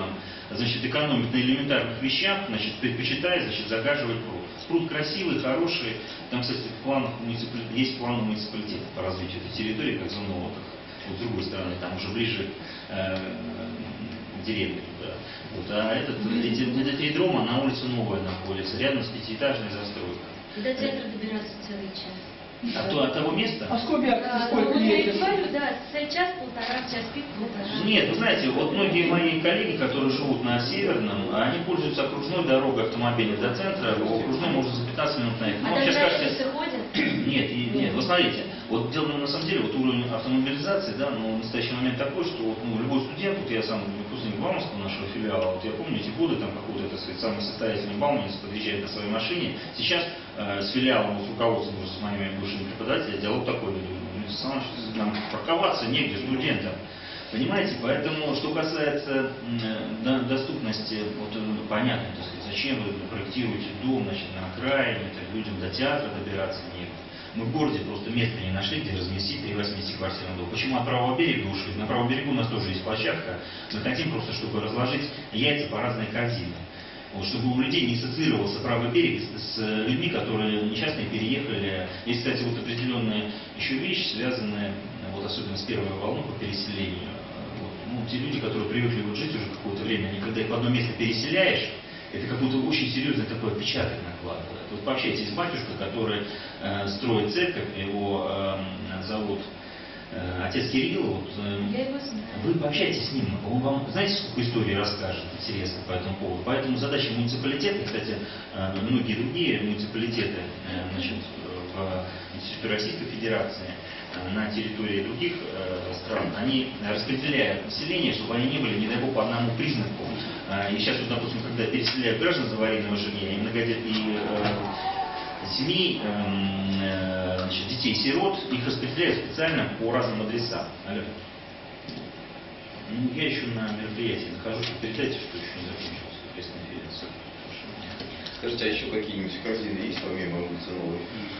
значит, экономить на элементарных вещах, значит, предпочитает, значит, загаживать пруд. Пруд красивый, хороший. Там, кстати, в планах муниципали... есть планы муниципалитета по развитию этой территории, как зона отдыха. Вот с другой стороны, там уже ближе э, к деревне. Да. Вот, а этот, эти, этот тридрома на улице Новая находится, рядом с пятиэтажной застройкой. И до центра добираться целый час. А то, от того места? А сколько А, сколько ну, я и едет? говорю, да, час, полтора, час пик, полтора. Нет, вы знаете, вот многие мои коллеги, которые живут на Северном, они пользуются окружной дорогой автомобиля до центра, в окружной можно за пятнадцать минут наехать. А Ну, там сейчас дальше кажется... ходят? Нет, и- нет, вы смотрите, вот дело на самом деле, вот уровень автомобилизации, да, но в настоящий момент такой, что вот, ну, любой студент, вот я сам выпускник Бауманского нашего филиала, вот я помню эти годы, там какой-то, так сказать, самый состоятельный Бауманец подъезжает на своей машине, сейчас э, с филиалом, вот, с руководством, уже с моими бывшими преподавателями, диалог такой, ну, сам, что там парковаться негде студентам. Понимаете, поэтому, что касается э, доступности, вот э, понятно, так сказать, зачем вы проектируете дом, значит, на окраине, так, людям до театра добираться негде. Мы в городе просто места не нашли, где разместить три восьмидесятиквартирный дом. Почему от правого берега ушли? На правом берегу у нас тоже есть площадка. Мы хотим просто, чтобы разложить яйца по разной корзине. Вот, чтобы у людей не ассоциировался правый берег с, с людьми, которые несчастные переехали. Есть, кстати, вот определенные еще вещи, связанные, вот, особенно с первой волной по переселению. Вот, ну, те люди, которые привыкли вот жить уже какое-то время, они, когда их в одно место переселяешь, это какой-то очень серьезный такой отпечаток накладывает. Вот пообщайтесь с батюшкой, который э, строит церковь, его э, зовут э, отец Кирилл. Вот, э, Я его знаю. вы пообщайтесь с ним, он вам, знаете, сколько историй расскажет интересно по этому поводу. Поэтому задача муниципалитета, кстати, э, многие другие муниципалитеты, э, значит, в Российской Федерации, на территории других э, стран, они распределяют население, чтобы они не были, не дай бог, по одному признаку. Э, и сейчас, вот, допустим, когда переселяют граждан за аварийного жилья, и многодетных э, семей, э, значит, детей-сирот, их распределяют специально по разным адресам. Алло. Ну, я еще на мероприятии нахожусь, передайте, что еще не закончилась воскресная конференция. Скажите, а еще какие-нибудь корзины есть помимо улицы Новой?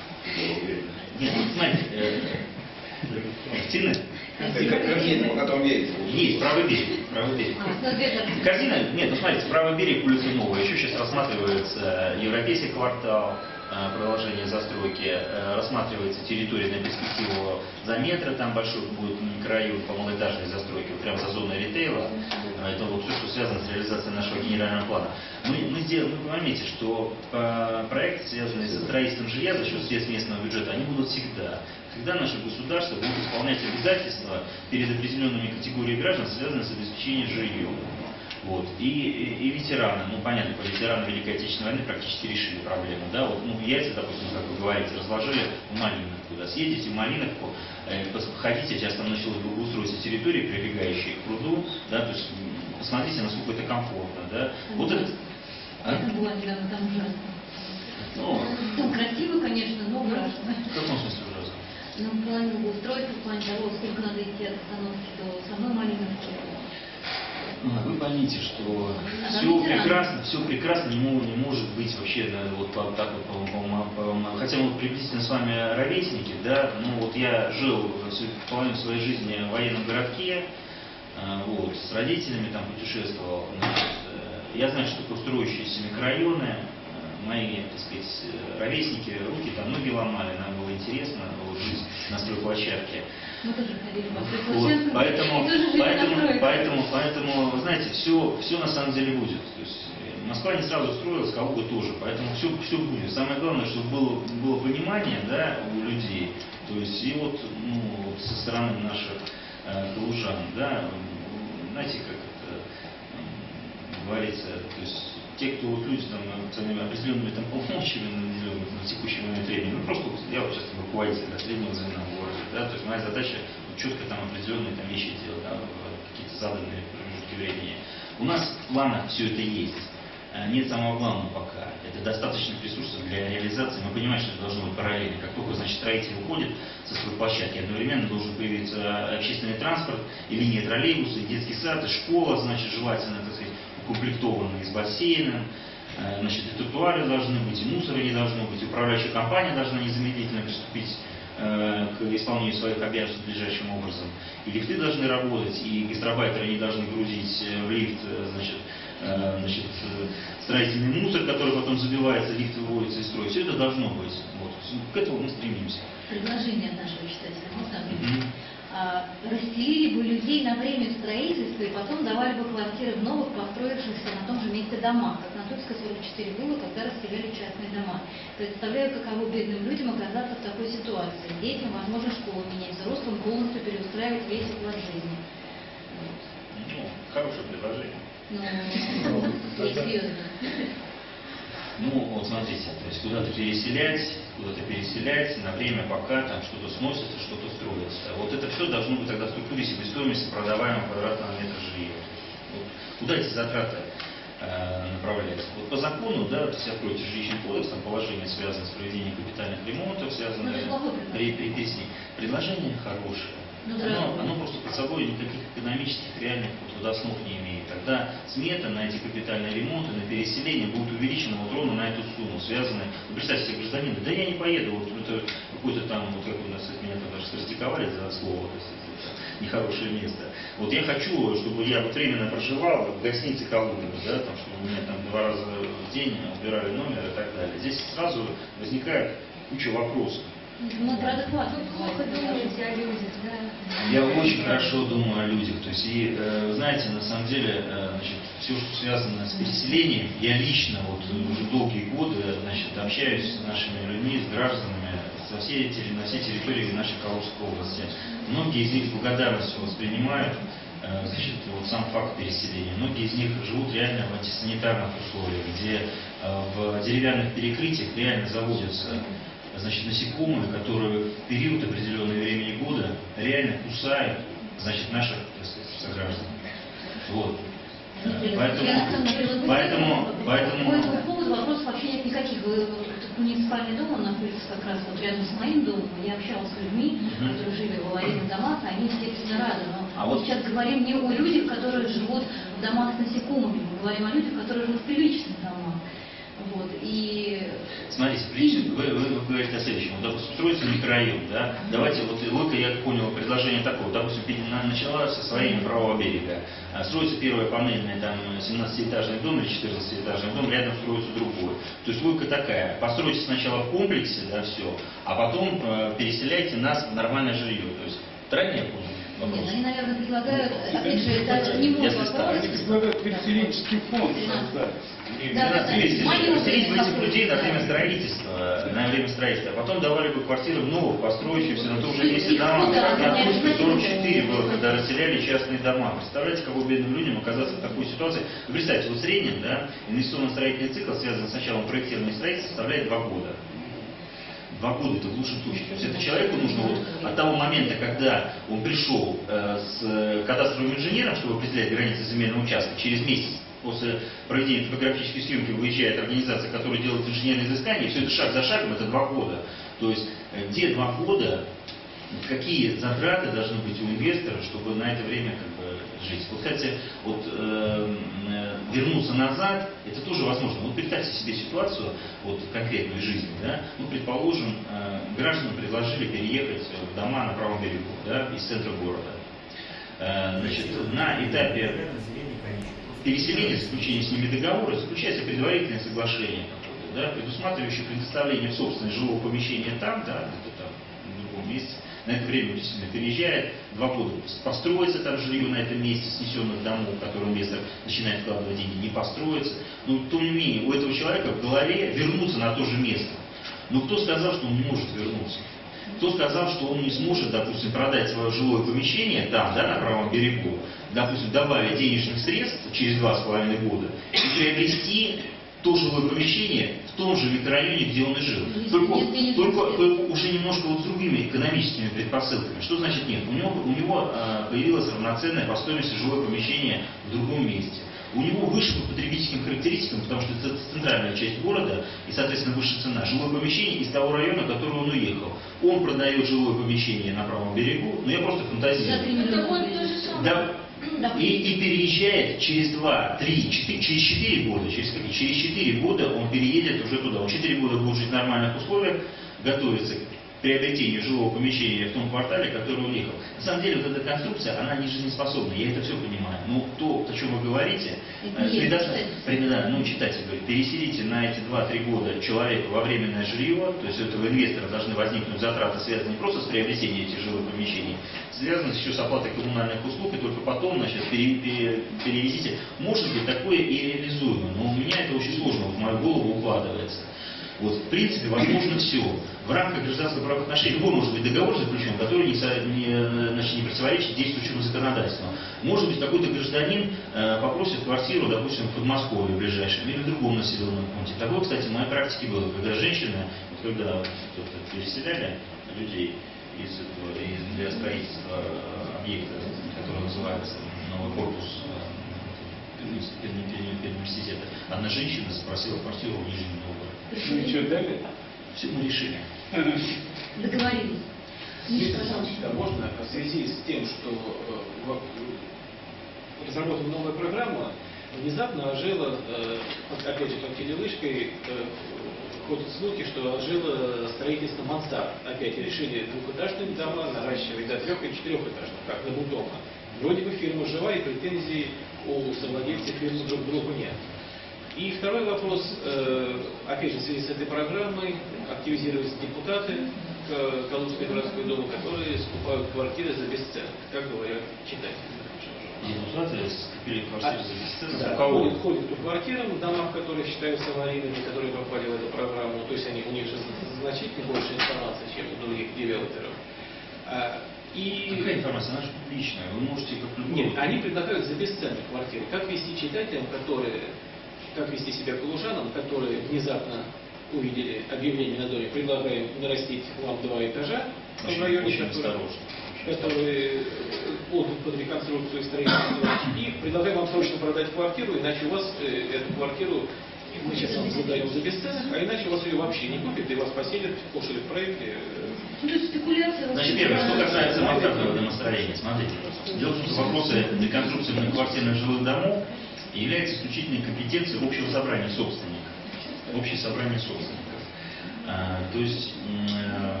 Нет, ну, смотрите, э, корзины? Корзины, по которым едете? Есть, правый берег, правый берег. А, ну, две картины. Корзина, нет, ну смотрите, правый берег улицы Новая, еще сейчас рассматривается европейский квартал, э, продолжение застройки, э, рассматривается территория на перспективу за метро, там большой будет микрорайон по малоэтажной застройке, вот прямо за зоной ритейла. Это вот все, что связано с реализацией нашего генерального плана. Мы, мы сделали, вы поймите, что э, проекты, связанные со строительством жилья за счет средств местного бюджета, они будут всегда. Всегда наше государство будет исполнять обязательства перед определенными категориями граждан, связанные с обеспечением жильем. Вот. И, и, и ветераны, ну понятно, по ветеранам Великой Отечественной войны практически решили проблему. Да? Вот, ну, яйца, допустим, как вы говорите, разложили в Малиновку. Да? Съездите в Малиновку, э, походите, сейчас там началось благоустройство территории, прилегающей к пруду, да? То есть посмотрите, насколько это комфортно. Да? Вот это... А? Это было недавно, там ужасно. Ну, Ну, красиво, конечно, но ужасно. в каком смысле ужасно? Ну, в плане благоустройства, в плане того, сколько надо идти от остановки до самой Малиновки. Вы поймите, что А все там ветераны. прекрасно, все прекрасно не, мо- не может быть вообще да, вот по- так вот, по- по- по- хотя мы приблизительно с вами ровесники, да, ну вот я жил всю половину своей жизни в военном городке, э, вот, с родителями там путешествовал, значит, э, я знаю, что такое строящиеся микрорайоны, э, мои, так сказать, э, ровесники, руки там ноги ломали, нам было интересно вот, жить на стройплощадке. Мы тоже ходили по Вот, стройплощадкам, поэтому, и тоже жили на поэтому, стройках. поэтому, поэтому, вы знаете, все, все на самом деле будет. То есть э, Москва не сразу строилась, Калуга тоже. Поэтому все, все будет. Самое главное, чтобы было, было понимание, да, у людей. То есть и вот, ну, вот со стороны наших э, калужан, да, м, знаете, как это м, говорится, то есть те, кто вот люди там своими определенными там полномочиями наделенных в текущий момент времени, ну просто вот я вот сейчас руководитель да, среднего звена в городе, да, то есть моя задача вот, четко там определенные там вещи делать, да, в какие-то заданные промежутки времени. У нас в планах все это есть. А нет самого главного пока. Это достаточных ресурсов для реализации. Мы понимаем, что это должно быть параллельно. Как только, значит, строитель уходит со своей площадки, одновременно должен появиться общественный транспорт, и линия троллейбуса, и детский сад, и школа, значит, желательно, так сказать, укомплектованные с бассейном, э, значит, и тротуары должны быть, и мусора не должно быть, и управляющая компания должна незамедлительно приступить э, к исполнению своих обязанностей надлежащим образом. И лифты должны работать, и гастробайтеры не должны грузить э, в лифт, э, значит, э, значит, строительный мусор, который потом забивается, лифты выводятся из строя. Все это должно быть. Вот. К этому мы стремимся. Предложение от нашего читателя. Можно? Мгм. А, расселили бы людей на время строительства и потом давали бы квартиры в новых построившихся на том же месте домах, как на Тульской сорок четыре было, когда расселяли частные дома. Представляю, каково бедным людям оказаться в такой ситуации. Детям, возможно, школу менять, взрослым полностью переустраивать весь уклад жизни. Ну, хорошее предложение. Ну, серьезно. Ну, вот смотрите, то есть куда-то переселять, куда-то переселять на время, пока там что-то сносится, что-то строится. Вот это все должно быть тогда в структуре себестоимости продаваемого квадратного метра жилья. Вот. Куда эти затраты э, направляются? Вот по закону, да, то есть откройте жилищный кодекс, там положение связано с проведением капитальных ремонтов, связано при, при предложение. Предложение хорошее. Ну, Оно, да. оно просто под собой никаких экономических реальных вот, водоснов не имеет. Тогда смета на эти капитальные ремонты, на переселение будет увеличена вот ровно на эту сумму, связанную. Вы представьте себе гражданина, да я не поеду, вот это какой-то там, вот как у нас меня там даже скритиковали за слово, то есть это нехорошее место. Вот я хочу, чтобы я вот временно проживал в гостинице Калугина, да, там, чтобы у меня там два раза в день убирали номер и так далее. Здесь сразу возникает куча вопросов. Мы про адекватно. Плохо думаете о людях, да? Я очень хорошо думаю о людях. То есть, и, э, знаете, на самом деле, э, значит, все, что связано с переселением, я лично вот уже долгие годы, значит, общаюсь с нашими людьми, с гражданами со всей, на всей территории нашей Калужской области. Многие из них с благодарностью воспринимают э, значит, вот сам факт переселения. Многие из них живут реально в антисанитарных условиях, где э, в деревянных перекрытиях реально заводятся, значит, насекомые, которые в период определенного времени года реально кусают, значит, наших, так сказать, сограждан. Вот. Поэтому, поэтому, поэтому... По этому поводу вопросов вообще нет никаких. Муниципальный дом, он находится как раз вот рядом с моим домом. Я общалась с людьми, Мгм. которые жили в аварийных домах, и они естественно рады. Но А мы вот- сейчас говорим не о людях, которые живут в домах с насекомыми, мы говорим о людях, которые живут в приличных домах. Вот. И Смотрите, прилично, вы, вы, вы говорите о следующем. Вот, допустим, строится микрорайон, да? Давайте, вот логика, я понял, предложение такое. Допустим, начала со освоения правого берега. А строится первая панельная, там, семнадцатиэтажный дом или четырнадцатиэтажный дом, рядом строится другой. То есть логика такая. Постройте сначала в комплексе, да, все, а потом э, переселяйте нас в нормальное жилье. То есть, правильно я понял? нет, Вопрос? они, наверное, предлагают, опять же, это не мой Если вопрос. ставить. Они предлагают переселенческий фонд создать. Да, да, да. Поселить Моё поселить бы этих какое-то. людей на время строительства, на время строительства, а потом давали бы квартиры в новых, построившихся на том же месте домах, Да, как да, на Тульской да. сорок четыре было, когда расселяли частные дома. Представляете, каково бедным людям оказаться в такой ситуации? Вы представьте, вот в среднем, да, инвестиционно-строительный цикл, связанный с началом проектирования строительства, составляет два года. Два года это в лучшем случае. То есть это человеку нужно вот от того момента, когда он пришел э, с кадастровым инженером, чтобы определять границы земельного участка, через месяц после проведения топографической съемки выезжает организация, которая делает инженерные изыскания, и все это шаг за шагом, это два года. То есть э, где два года, какие затраты должны быть у инвестора, чтобы на это время как бы жить. Вот, кстати, вот, э, э, вернуться назад, это тоже возможно. Вот представьте себе ситуацию вот, конкретной жизни. Да? Ну, предположим, э, гражданам предложили переехать в дома на правом берегу, да, из центра города. Э, значит, на этапе переселения, заключения с ними договора, заключается предварительное соглашение, да, предусматривающее предоставление в собственное жилого помещения там, да, где-то там, в другом месте. На это время действительно переезжает, два года построится там жилье на этом месте, снесенных домов, в которые инвестор начинает вкладывать деньги, не построится. Но тем не менее, у этого человека в голове вернуться на то же место. Но кто сказал, что он не может вернуться? Кто сказал, что он не сможет, допустим, продать свое жилое помещение там, да, на правом берегу, допустим, добавить денежных средств через два с половиной года и приобрести то жилое помещение в том же микрорайоне, где он и жил. Только, только, только уже немножко вот с другими экономическими предпосылками. Что значит нет? У него, у него а, появилось равноценное по стоимости жилое помещение в другом месте. У него выше по потребительским характеристикам, потому что это центральная часть города, и, соответственно, выше цена. Жилое помещение из того района, в который он уехал. Он продает жилое помещение на правом берегу, но я просто фантазирую. Да, и, и переезжает через два, три, четыре, через четыре года, через какие? Через четыре года он переедет уже туда. Он четыре года будет жить в нормальных условиях, готовится приобретению жилого помещения в том квартале, который он ехал. На самом деле, вот эта конструкция, она не жизнеспособна, я это все понимаю. Но то, о чем вы говорите, предоставь, ну, читатель говорит, переселите на эти два-три года человека во временное жилье, то есть у этого инвестора должны возникнуть затраты, связанные не просто с приобретением этих жилых помещений, связаны еще с оплатой коммунальных услуг, и только потом, значит, пере, пере, перевезите. Может быть, такое и реализуемо, но у меня это очень сложно в мою голову укладывается. Вот, в принципе, возможно все. В рамках гражданских правоотношений любой может быть договор заключен, который не, не, значит, не противоречит действующему законодательству. Может быть, какой-то гражданин э, попросит квартиру, допустим, в Подмосковье ближайшем или в другом населенном пункте. Такое, кстати, в моей практике было, когда женщины, вот, когда вот, переселяли людей из, из, для строительства объекта, который называется новый корпус университета, одна женщина запросила квартиру в Нижнем Новгороде. Ну и что, дали? Все мы решили. Договорились. Да, можно в связи с тем, что э, разработана новая программа, внезапно ожила, э, опять же, под телевышкой, э, ходят слухи, что ожило строительство мансард. Опять решили двухэтажные дома наращивать до трех- и четырехэтажных, как на Бутома. Вроде бы фирма жива, и претензий у совладельцев фирмы друг к другу нет. И второй вопрос, э, опять же, в связи с этой программой активизируются депутаты Калужской городской думы, которые скупают квартиры за бесценок, как говорят читатели. Депутаты скупили квартиры за бесценок? Да, ходят, ходят по квартирам, в домах, которые считаются аварийными, которые попали в эту программу, то есть они, у них же значительно больше информации, чем у других девелоперов. И... Какая информация? Она же публичная. Вы можете как любой... Нет, они предлагают за бесценок квартиры. Как вести читателям, которые, как вести себя калужанам, которые внезапно увидели объявление на доме, предлагаем нарастить вам два этажа в районе, которые, которые отданы под реконструкцию и строительство, и предлагаем вам срочно продать квартиру, иначе у вас э, эту квартиру мы сейчас вам продаем за бесценок, а иначе у вас ее вообще не купят, и вас поселят, кушали в проекте. Ну, то есть спекуляция... Значит, первое, что касается мансардного домостроения, смотрите. Дело в том, что вопросы реконструкции многоквартирных жилых домов являются исключительной компетенцией общего собрания собственников. Общее собрание собственников. А, то есть э,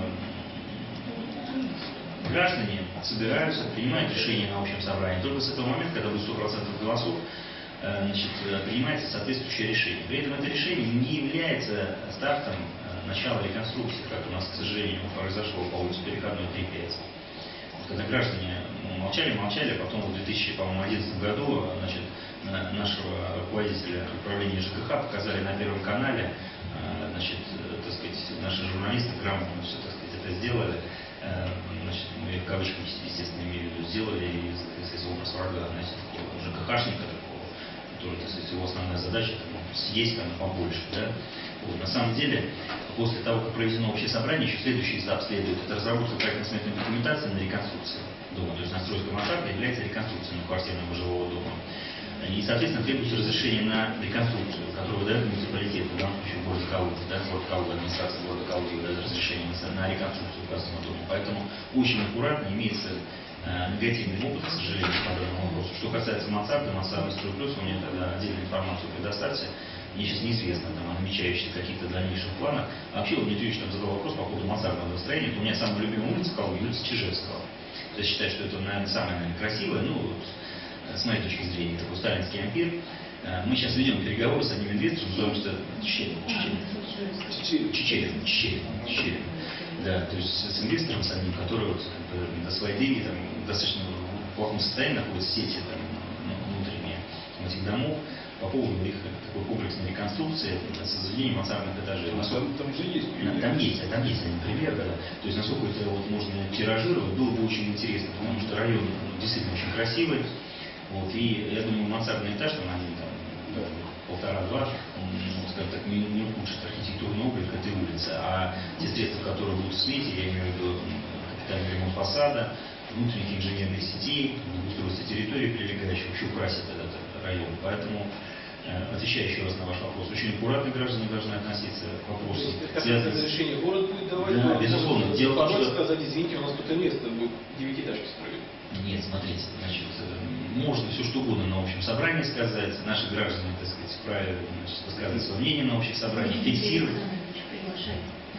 граждане собираются, принимают решения на общем собрании. Только с этого момента, когда будет сто процентов голосов, э, значит, принимается соответствующее решение. При этом это решение не является стартом э, начала реконструкции, как у нас, к сожалению, произошло по улице Переходной три пять. Когда граждане молчали, молчали, а потом в две тысячи одиннадцатом году, значит, нашего руководителя управления ЖКХ показали на Первом канале, значит, так сказать, наши журналисты грамотно все, так сказать, это сделали, значит, мы в кавычках, естественно, имею в виду, сделали из, из образ врага, значит, ЖКХшника такого, который, так сказать, его основная задача съесть там побольше, да. Вот, на самом деле, после того, как проведено общее собрание, еще следующий этап следует. Это разработка проектно-сметной документации на реконструкцию дома. То есть настройка мансарда является реконструкцией квартирного жилого дома. И, соответственно, требуется разрешение на реконструкцию, которое выдает муниципалитет, в данном случае город Калуга, да, город Калуга, администрация города Калуги выдает разрешение на реконструкцию указанного дома. Поэтому очень аккуратно имеется э, негативный опыт, к сожалению, по данному вопросу. Что касается мансарда, мансардный стройплюс, у меня тогда отдельную информацию предоставьте. Мне сейчас неизвестно там, о намечающихся каких-то дальнейших планах. А вообще, вот Дмитрий Ильич там задал вопрос по поводу мансардного строения. У меня самая любимая улица Калуги, улица Чижевского. То есть считаю, что это, наверное, самое, наверное, красивое, ну, вот, с моей точки зрения, такой сталинский ампир. Мы сейчас ведем переговоры с одним инвестором, потому что Чечерин, Чечерин, Чечерин, Чечерин, да, то есть с инвестором, с одним, который вот, как бы, до своей деньги там, достаточно в плохом состоянии находится сети там, внутренние этих домов, по поводу их такой комплексной реконструкции, создания мансардных этажей. Там, там же есть пример. Там есть, там есть один пример, да. То есть насколько это вот можно тиражировать, было бы очень интересно, потому что район действительно очень красивый. Вот, и я думаю, мансардный этаж, там они там, да, полтора-два, он, скажем так, не, не ухудшит архитектурный облик этой улицы. А те средства, которые будут в смете, я имею в виду капитальный ремонт фасада, внутренних инженерных сетей, устройство территории прилегающей, вообще украсит этот район. Поэтому, э, отвечая еще раз на ваш вопрос, очень аккуратно граждане должны относиться к вопросу. Это разрешение город будет давать? Да, безусловно. Дело в том, что... сказать, извините, у нас тут место будет девятиэтажки строить. Нет, смотрите, значит, можно все что угодно на общем собрании сказать. Наши граждане, так сказать, вправе высказывать свое мнение на общих собраниях, фиксировать.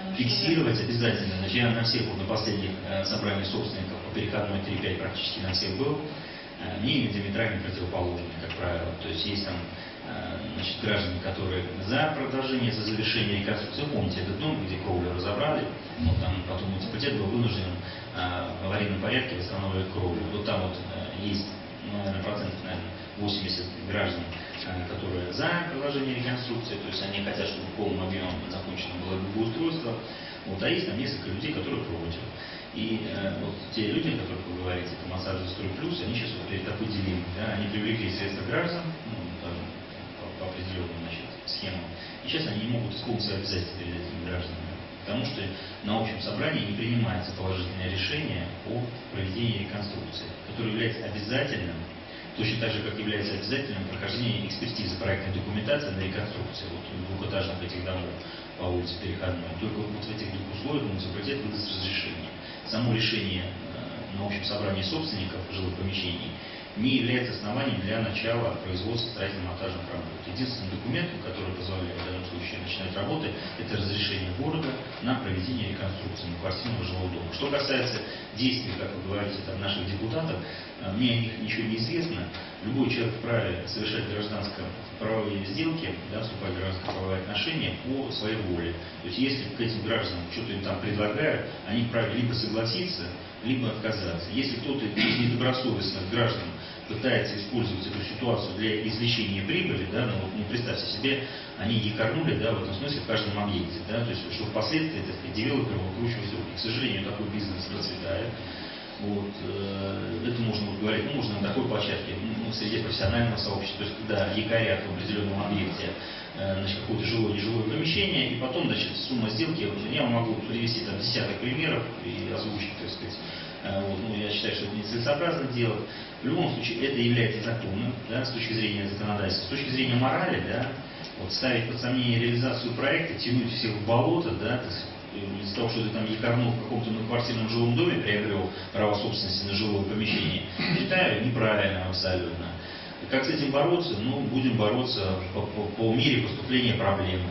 фиксировать обязательно. Значит, я на всех, вот, на последних э, собраниях собственников по переходной три пять практически на всех был. Э, мнения диаметрально противоположные, как правило. То есть есть там э, значит, граждане, которые за продолжение, за завершение реконструкции. Помните этот дом, где кровлю разобрали, но там потом муниципалитет был вынужден э, в аварийном порядке восстанавливать кровлю. Вот там вот э, есть, наверное, процентов, наверное, восемьдесят граждан, которые за продолжение реконструкции, то есть они хотят, чтобы полным объемом закончено было благоустройство, вот, а есть там несколько людей, которые против. И э, вот те люди, о которых вы говорите, это Мансарда Строй Плюс, они сейчас вот перед такой дилеммой, да, они привлекли средства граждан, ну, там, по, по определенным, значит, схемам, и сейчас они не могут исполнить свои обязательства перед этими гражданами, потому что на общем собрании не принимается положительное решение о проведении реконструкции, которое является обязательным. Точно так же, как является обязательным прохождение экспертизы проектной документации на реконструкцию вот, двухэтажных этих домов по улице Переходной. Только вот в этих двух условиях муниципалитет выдаст разрешение. Само решение э, на общем собрании собственников жилых помещений не является основанием для начала производства строительно-монтажных работ. Единственным документом, который позволяет в данном случае начинать работы, это разрешение города на проведение реконструкции многоквартирного жилого дома. Что касается действий, как вы говорите, там, наших депутатов, мне о них ничего не известно. Любой человек вправе совершать гражданско-правовые сделки, да, вступать в гражданско-правовые отношения по своей воле. То есть если к этим гражданам что-то им там предлагают, они вправе либо согласиться, либо отказаться. Если кто-то из недобросовестных граждан пытается использовать эту ситуацию для извлечения прибыли, да, ну, вот, ну, представьте себе, они якорнули, да, в этом смысле в каждом объекте, да, то есть что впоследствии, так сказать, девелоперы выкручивают руки. К сожалению, такой бизнес процветает. Вот, э, это можно вот говорить, ну, можно на такой площадке, ну, среди профессионального сообщества, то есть когда якорят в определенном объекте э, значит, какое-то жилое, нежилое помещение, и потом, значит, сумма сделки, вот, я могу привести там десяток примеров и озвучить, так сказать, э, вот, ну, я считаю, что это нецелесообразно делать. В любом случае, это является законным, да, с точки зрения законодательства, с точки зрения морали, да, вот, ставить под сомнение реализацию проекта, тянуть всех в болото, да, так сказать, из-за того, что ты там якорнул в каком-то многоквартирном жилом доме, приобрел право собственности на жилое помещение, считаю неправильно абсолютно. Как с этим бороться? Ну, будем бороться по, по, по мере поступления проблемы.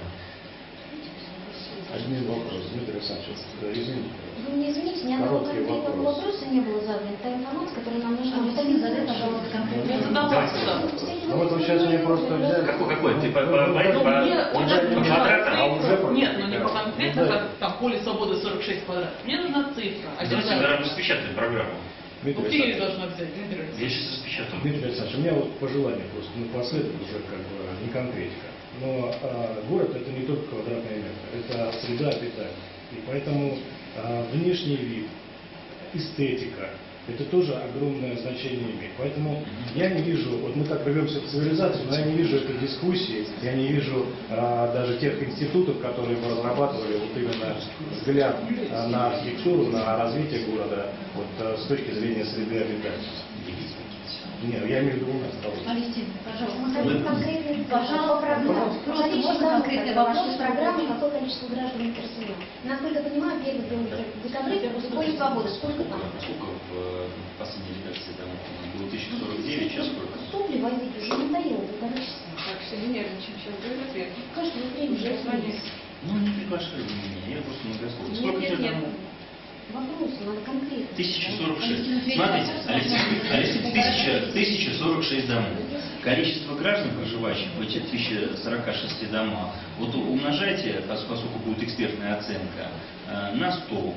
Один вопрос, Дмитрий Александрович, извините. Вы мне извините, ни одного конкретного вопрос. вопроса не было задано. Та информация, которая нам нужна. Вы сами задать, пожалуйста, конкретно. Ну вот вы сейчас мне просто взяли. Какой, какой? Ты по, по, по, Ну, по, мне по, уже по квадратам? цифра. А уже Нет, ну не по конкретно, да. как там поле свободы сорок шесть квадратов. Мне нужна цифра. А Давайте, наверное, распечатаем программу. Дмитрий Ну, ты ее Александрович, должна взять, Дмитрий Александрович. Я сейчас распечатаю. Дмитрий Александрович, у меня вот пожелание просто напоследок уже как бы не конкретика. Но а, город это не только квадратный метр, это среда обитания. И поэтому а, внешний вид, эстетика, это тоже огромное значение имеет. Поэтому я не вижу, вот мы так рвемся в цивилизацию, но я не вижу этой дискуссии, я не вижу а, даже тех институтов, которые бы разрабатывали вот именно взгляд а, на архитектуру, на развитие города вот, а, с точки зрения среды обитания. Нет, я имею в виду у нас. Алистин, пожалуйста. Мы хотим конкретный, пожалуйста, программу. Просто можно конкретный вопрос? Вашей программы, какое количество граждан интересует. Насколько я понимаю, первый километр декабря, поле свободы, сколько там? Сколько в последней редакции там было тысяча сорок девять, сейчас сколько? Сопли возить уже надоело, полтора часа. Так, все, не нервничаем, сейчас будет ответ. Каждое время уже звонить. Ну, не приглашали меня, я просто многословно. Сколько Нет, тебе нет, там? нет. Вопросы надо конкретно. тысяча сорок шесть. Смотрите, Алексей, тысяча, тысяча сорок шесть домов. Количество граждан, проживающих в этих тысяча сорока шести домах, вот умножайте, поскольку будет экспертная оценка, на сто.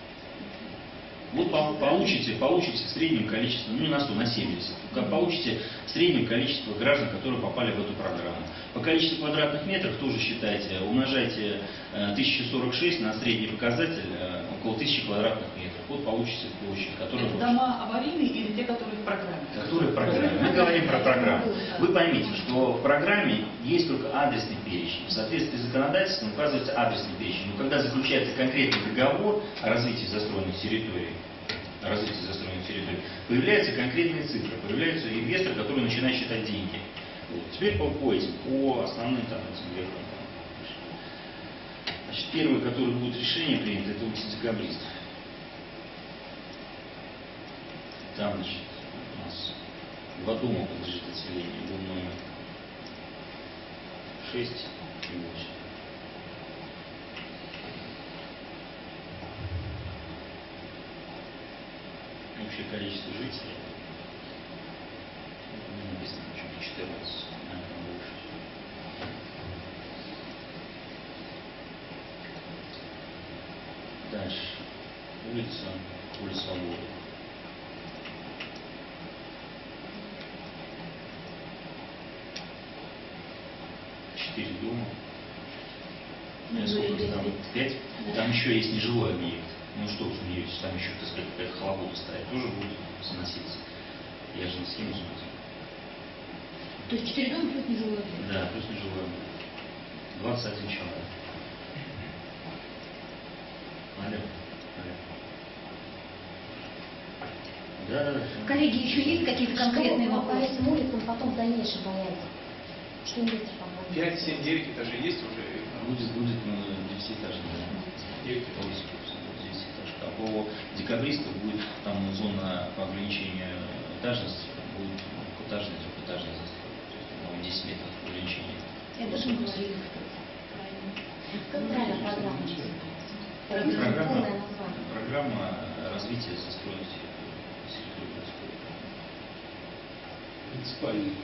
Вот получите, получите в среднем количество, ну не на сто, на семьдесят. Получите в среднем количество граждан, которые попали в эту программу. По количеству квадратных метров тоже считайте, умножайте тысяча сорок шесть на средний показатель около тысячи квадратных метров. Вот получите площадь, которая... Это дома аварийные или те, которые в программе? Которые в программе. Мы говорим про программу. Вы поймите, что в программе есть только адресный перечень. В соответствии с законодательством указывается адресный перечень. Но когда заключается конкретный договор о развитии застроенных территорий, о развитии застроенных территорий, появляются конкретные цифры, появляется инвестор, который начинает считать деньги. Вот. Теперь по, по этим, по основным там, этим вехам. Значит, первый, который будет решение принято, это улица Декабрист. Там, значит, у нас два дома подлежит отселению, дом номер шесть и восемь. общее количество жителей. Не написано, почему четырнадцать, наверное, больше. Дальше. Улица, улица Свободы. Четыре дома. Ну, Сколько или там? Пять? Да. Там еще есть нежилой объект. Ну что вы смеетесь, там еще, так сказать, какая-то халабуда стоит. Тоже будет сноситься. Я же на схему смотрю. То есть четыре дома плюс нежилой объект? Да, плюс нежилой объект. двадцать один человек. Алло. Алло. Да, да, да. Коллеги, еще есть какие-то конкретные Что по вопросы? этим улицам потом в дальнейшем появится? Что инвестор поможет? пять, семь, девять этажей есть уже? Будет, будет ну, десятиэтажный. девятиэтажка. А по декабристу будет там зона по ограничению этажности, будет двухэтажная, трехэтажная застройка. То есть, по-моему, десять метров ограничения. Это же мы говорили, кстати. Как правильно программа называется? Программа, Полное название. программа развития застроенности территории городской. Муниципальный.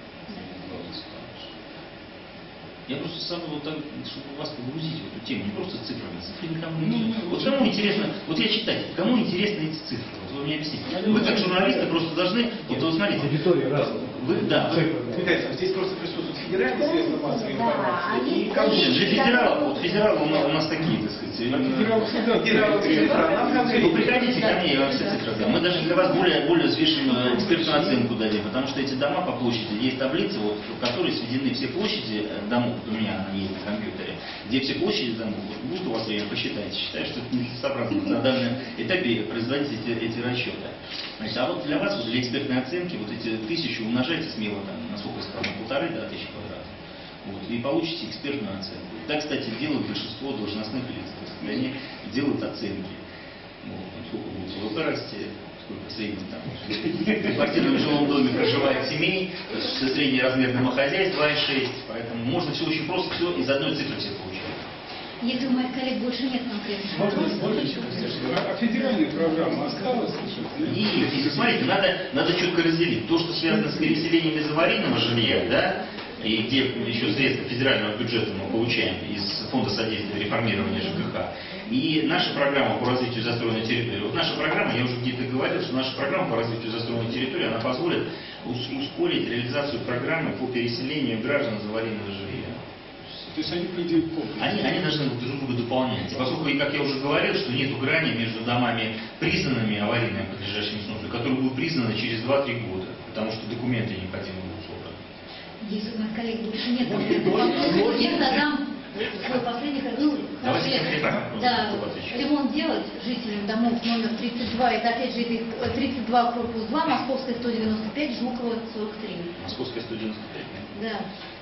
Я просто сам вот так, чтобы вас погрузить в эту тему, не просто цифрами. Цифры никому не нужны. Вот кому интересно, вот я читатель, кому интересны эти цифры? Вот вы мне объясните. Вы как журналисты просто должны, вот вы смотрите. Аудитория разная. Вы, да, вы, Михаил, здесь просто присутствует федеральное средство массовой Да, а информации. есть И кому- нет, же федералы, вот федералы у нас, у нас такие, так сказать. Федералы всегда федералы цифра, нам надо Вы приходите ко мне, я вам все цифры дам. Мы даже для вас более, более взвешенную э, экспертную оценку дадим, потому что эти дома по площади, есть таблица, вот, в которой сведены все площади э, домов, у меня она есть на компьютере, где все площади домов, вот, будет у вас время, посчитайте, считаю, что это нецелесообразно на данном этапе производить эти, эти расчеты. Значит, а вот для вас, вот, для экспертной оценки, вот эти тысячи умножайте смело, там, насколько я сказал, на полторы, да, тысячи квадратов. Вот, и получите экспертную оценку. Так, кстати, делают большинство должностных лиц. То есть они делают оценки. Вот, сколько будет ВВП расти, сколько в среднем там в квартирном жилом доме проживает семей, со средний размер домохозяйств два и шесть. Поэтому можно все очень просто, все из одной цифры все получать. Если у моих коллег больше нет конкретных Можно вопросов, больше, а а федеральная программа осталась? Нет, и смотрите, надо, надо четко разделить. То, что связано с переселением из аварийного жилья, да, и где еще средства федерального бюджета мы получаем из фонда содействия реформирования ЖКХ, и наша программа по развитию застроенной территории. Вот наша программа, я уже где-то говорил, что наша программа по развитию застроенной территории, она позволит ускорить реализацию программы по переселению граждан из аварийного жилья. То есть они придут полностью. Они, они должны друг друга дополнять. Поскольку, как я уже говорил, что нет грани между домами, признанными аварийными, подлежащими сносу, которые будут признаны через два-три года, потому что документы необходимы будут собраны. если у моих коллег больше нет конкретных вопросов, я задам свой последний, ну, Давайте хорошо, конкретно. да, Кто отвечает? ремонт делать жителям домов номер тридцать два, это опять же это тридцать два, корпус два, Московская сто девяносто пять, Жукова сорок три. Московская сто девяносто пять. Да.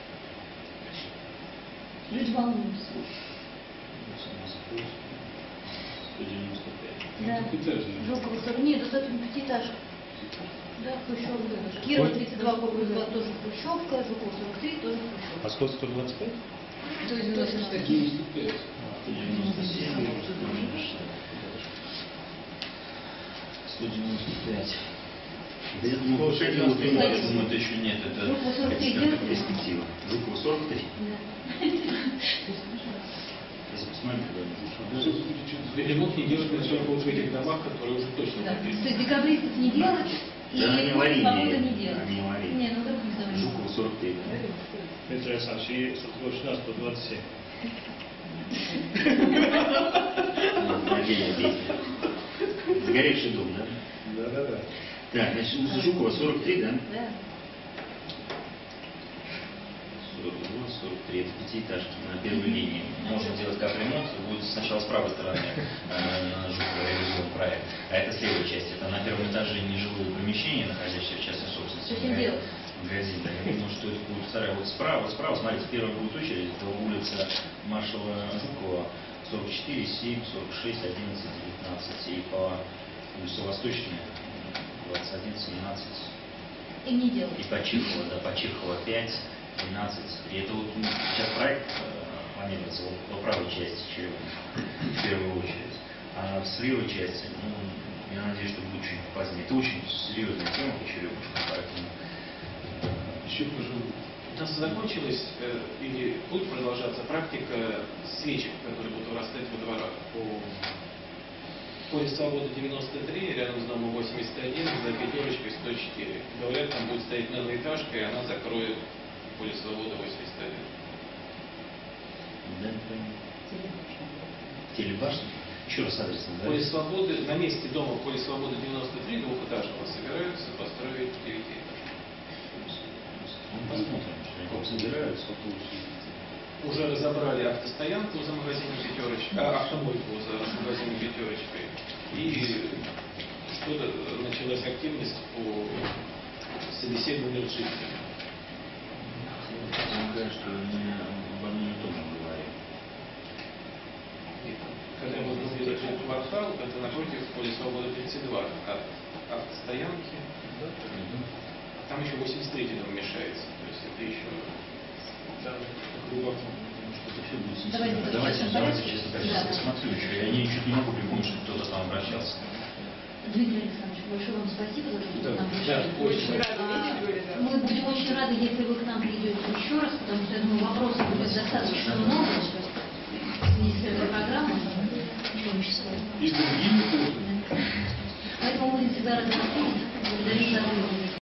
Люди волнуются. сто девяносто пять. Да. Двухэтажная. Жукова сорок. Нет, это пятиэтажка. Да, Хрущевка. Да. Кирова тридцать два, корпус два, тоже Хрущевка, Жукова сорок три, тоже Хрущевка. Московская сто двадцать пять? То есть точно. сто девяносто пять. сто девяносто семь. сто девяносто пять. Да я думаю, повышение вот ремонт, я думаю, это еще нет, это Жукова сорок три экспертная идет? перспектива. Жукова сорок три. Да. Если посмотрите, да, Ремонт не делать только вот в этих домах, которые уже точно Да. написаны. То есть декабристов не делать и Да, они аварийные. свободы не делать. Они аварийные. Не, ну вдруг не знаю. Жукова сорок три. Дмитрий Александрович, и Соколовщина сто двадцать семь. Владение действия. Сгоревший дом, да? Да-да-да. Так, значит, у Жукова сорок три, да? Да. сорок два, сорок три, это пятиэтажки на первой линии. Можно делать как ремонт, будет сначала с правой стороны э, Жукова реализован проект, а это с левой части. Это на первом этаже нежилые помещения, находящиеся в частной собственности. Что с ним делать? Магазин, да. Я думаю, что это будет вторая. Вот справа, справа, смотрите, первая будет очередь, это улица маршала Жукова, сорок четыре, семь, сорок шесть, одиннадцать, девятнадцать. И по улице Восточной, двадцать один, семнадцать. И не делать. И по Чехова, да, по Чехова пять, двенадцать. И это вот ну, сейчас проект э, планируется вот, по правой части Чехова, в первую очередь. А в левой части, ну, я надеюсь, что будет чуть позднее. Это очень серьезная тема по черемушкам, поэтому еще поживу. У нас закончилась э, или будет продолжаться практика свечек, которые будут вырастать во дворах по поле Свободы девяносто три, рядом с домом восемьдесят один, за пятерочкой сто четыре. Говорят, там будет стоять многоэтажка, и она закроет поле Свободы восемьдесят один. Да, не понимаю. Телебашня? Еще раз адрес назовите. Поле Свободы, на месте дома Поле Свободы девяносто три двухэтажного собираются построить девятиэтажку. Ну, посмотрим, что они там собираются. Уже разобрали автостоянку за магазином «Пятерочка», а, автомойку за магазином «Пятерочкой». И что-то началась активность по собеседованию с жителями. Полагаю, что мы обо мне тоже говорим. Когда мы будем делать этот квартал, это напротив Поля Свободы тридцать два, от автостоянки. Там еще восемьдесят третий дом мешается. То есть это еще глубоко. Давайте, давайте, давайте, честно говоря, сейчас я смотрю еще. Я не, чуть не могу припомнить, что кто-то там обращался. Дмитрий Александрович, большое вам спасибо за то, что Да, к нам пришли. да, Очень рада видеть, говорит, да. Мы будем очень рады, если вы к нам придете еще раз, потому что, я думаю, вопросов будет достаточно много в связи с этой программой. И другими тоже. Поэтому мы будем всегда рады вас видеть. Благодарим за внимание.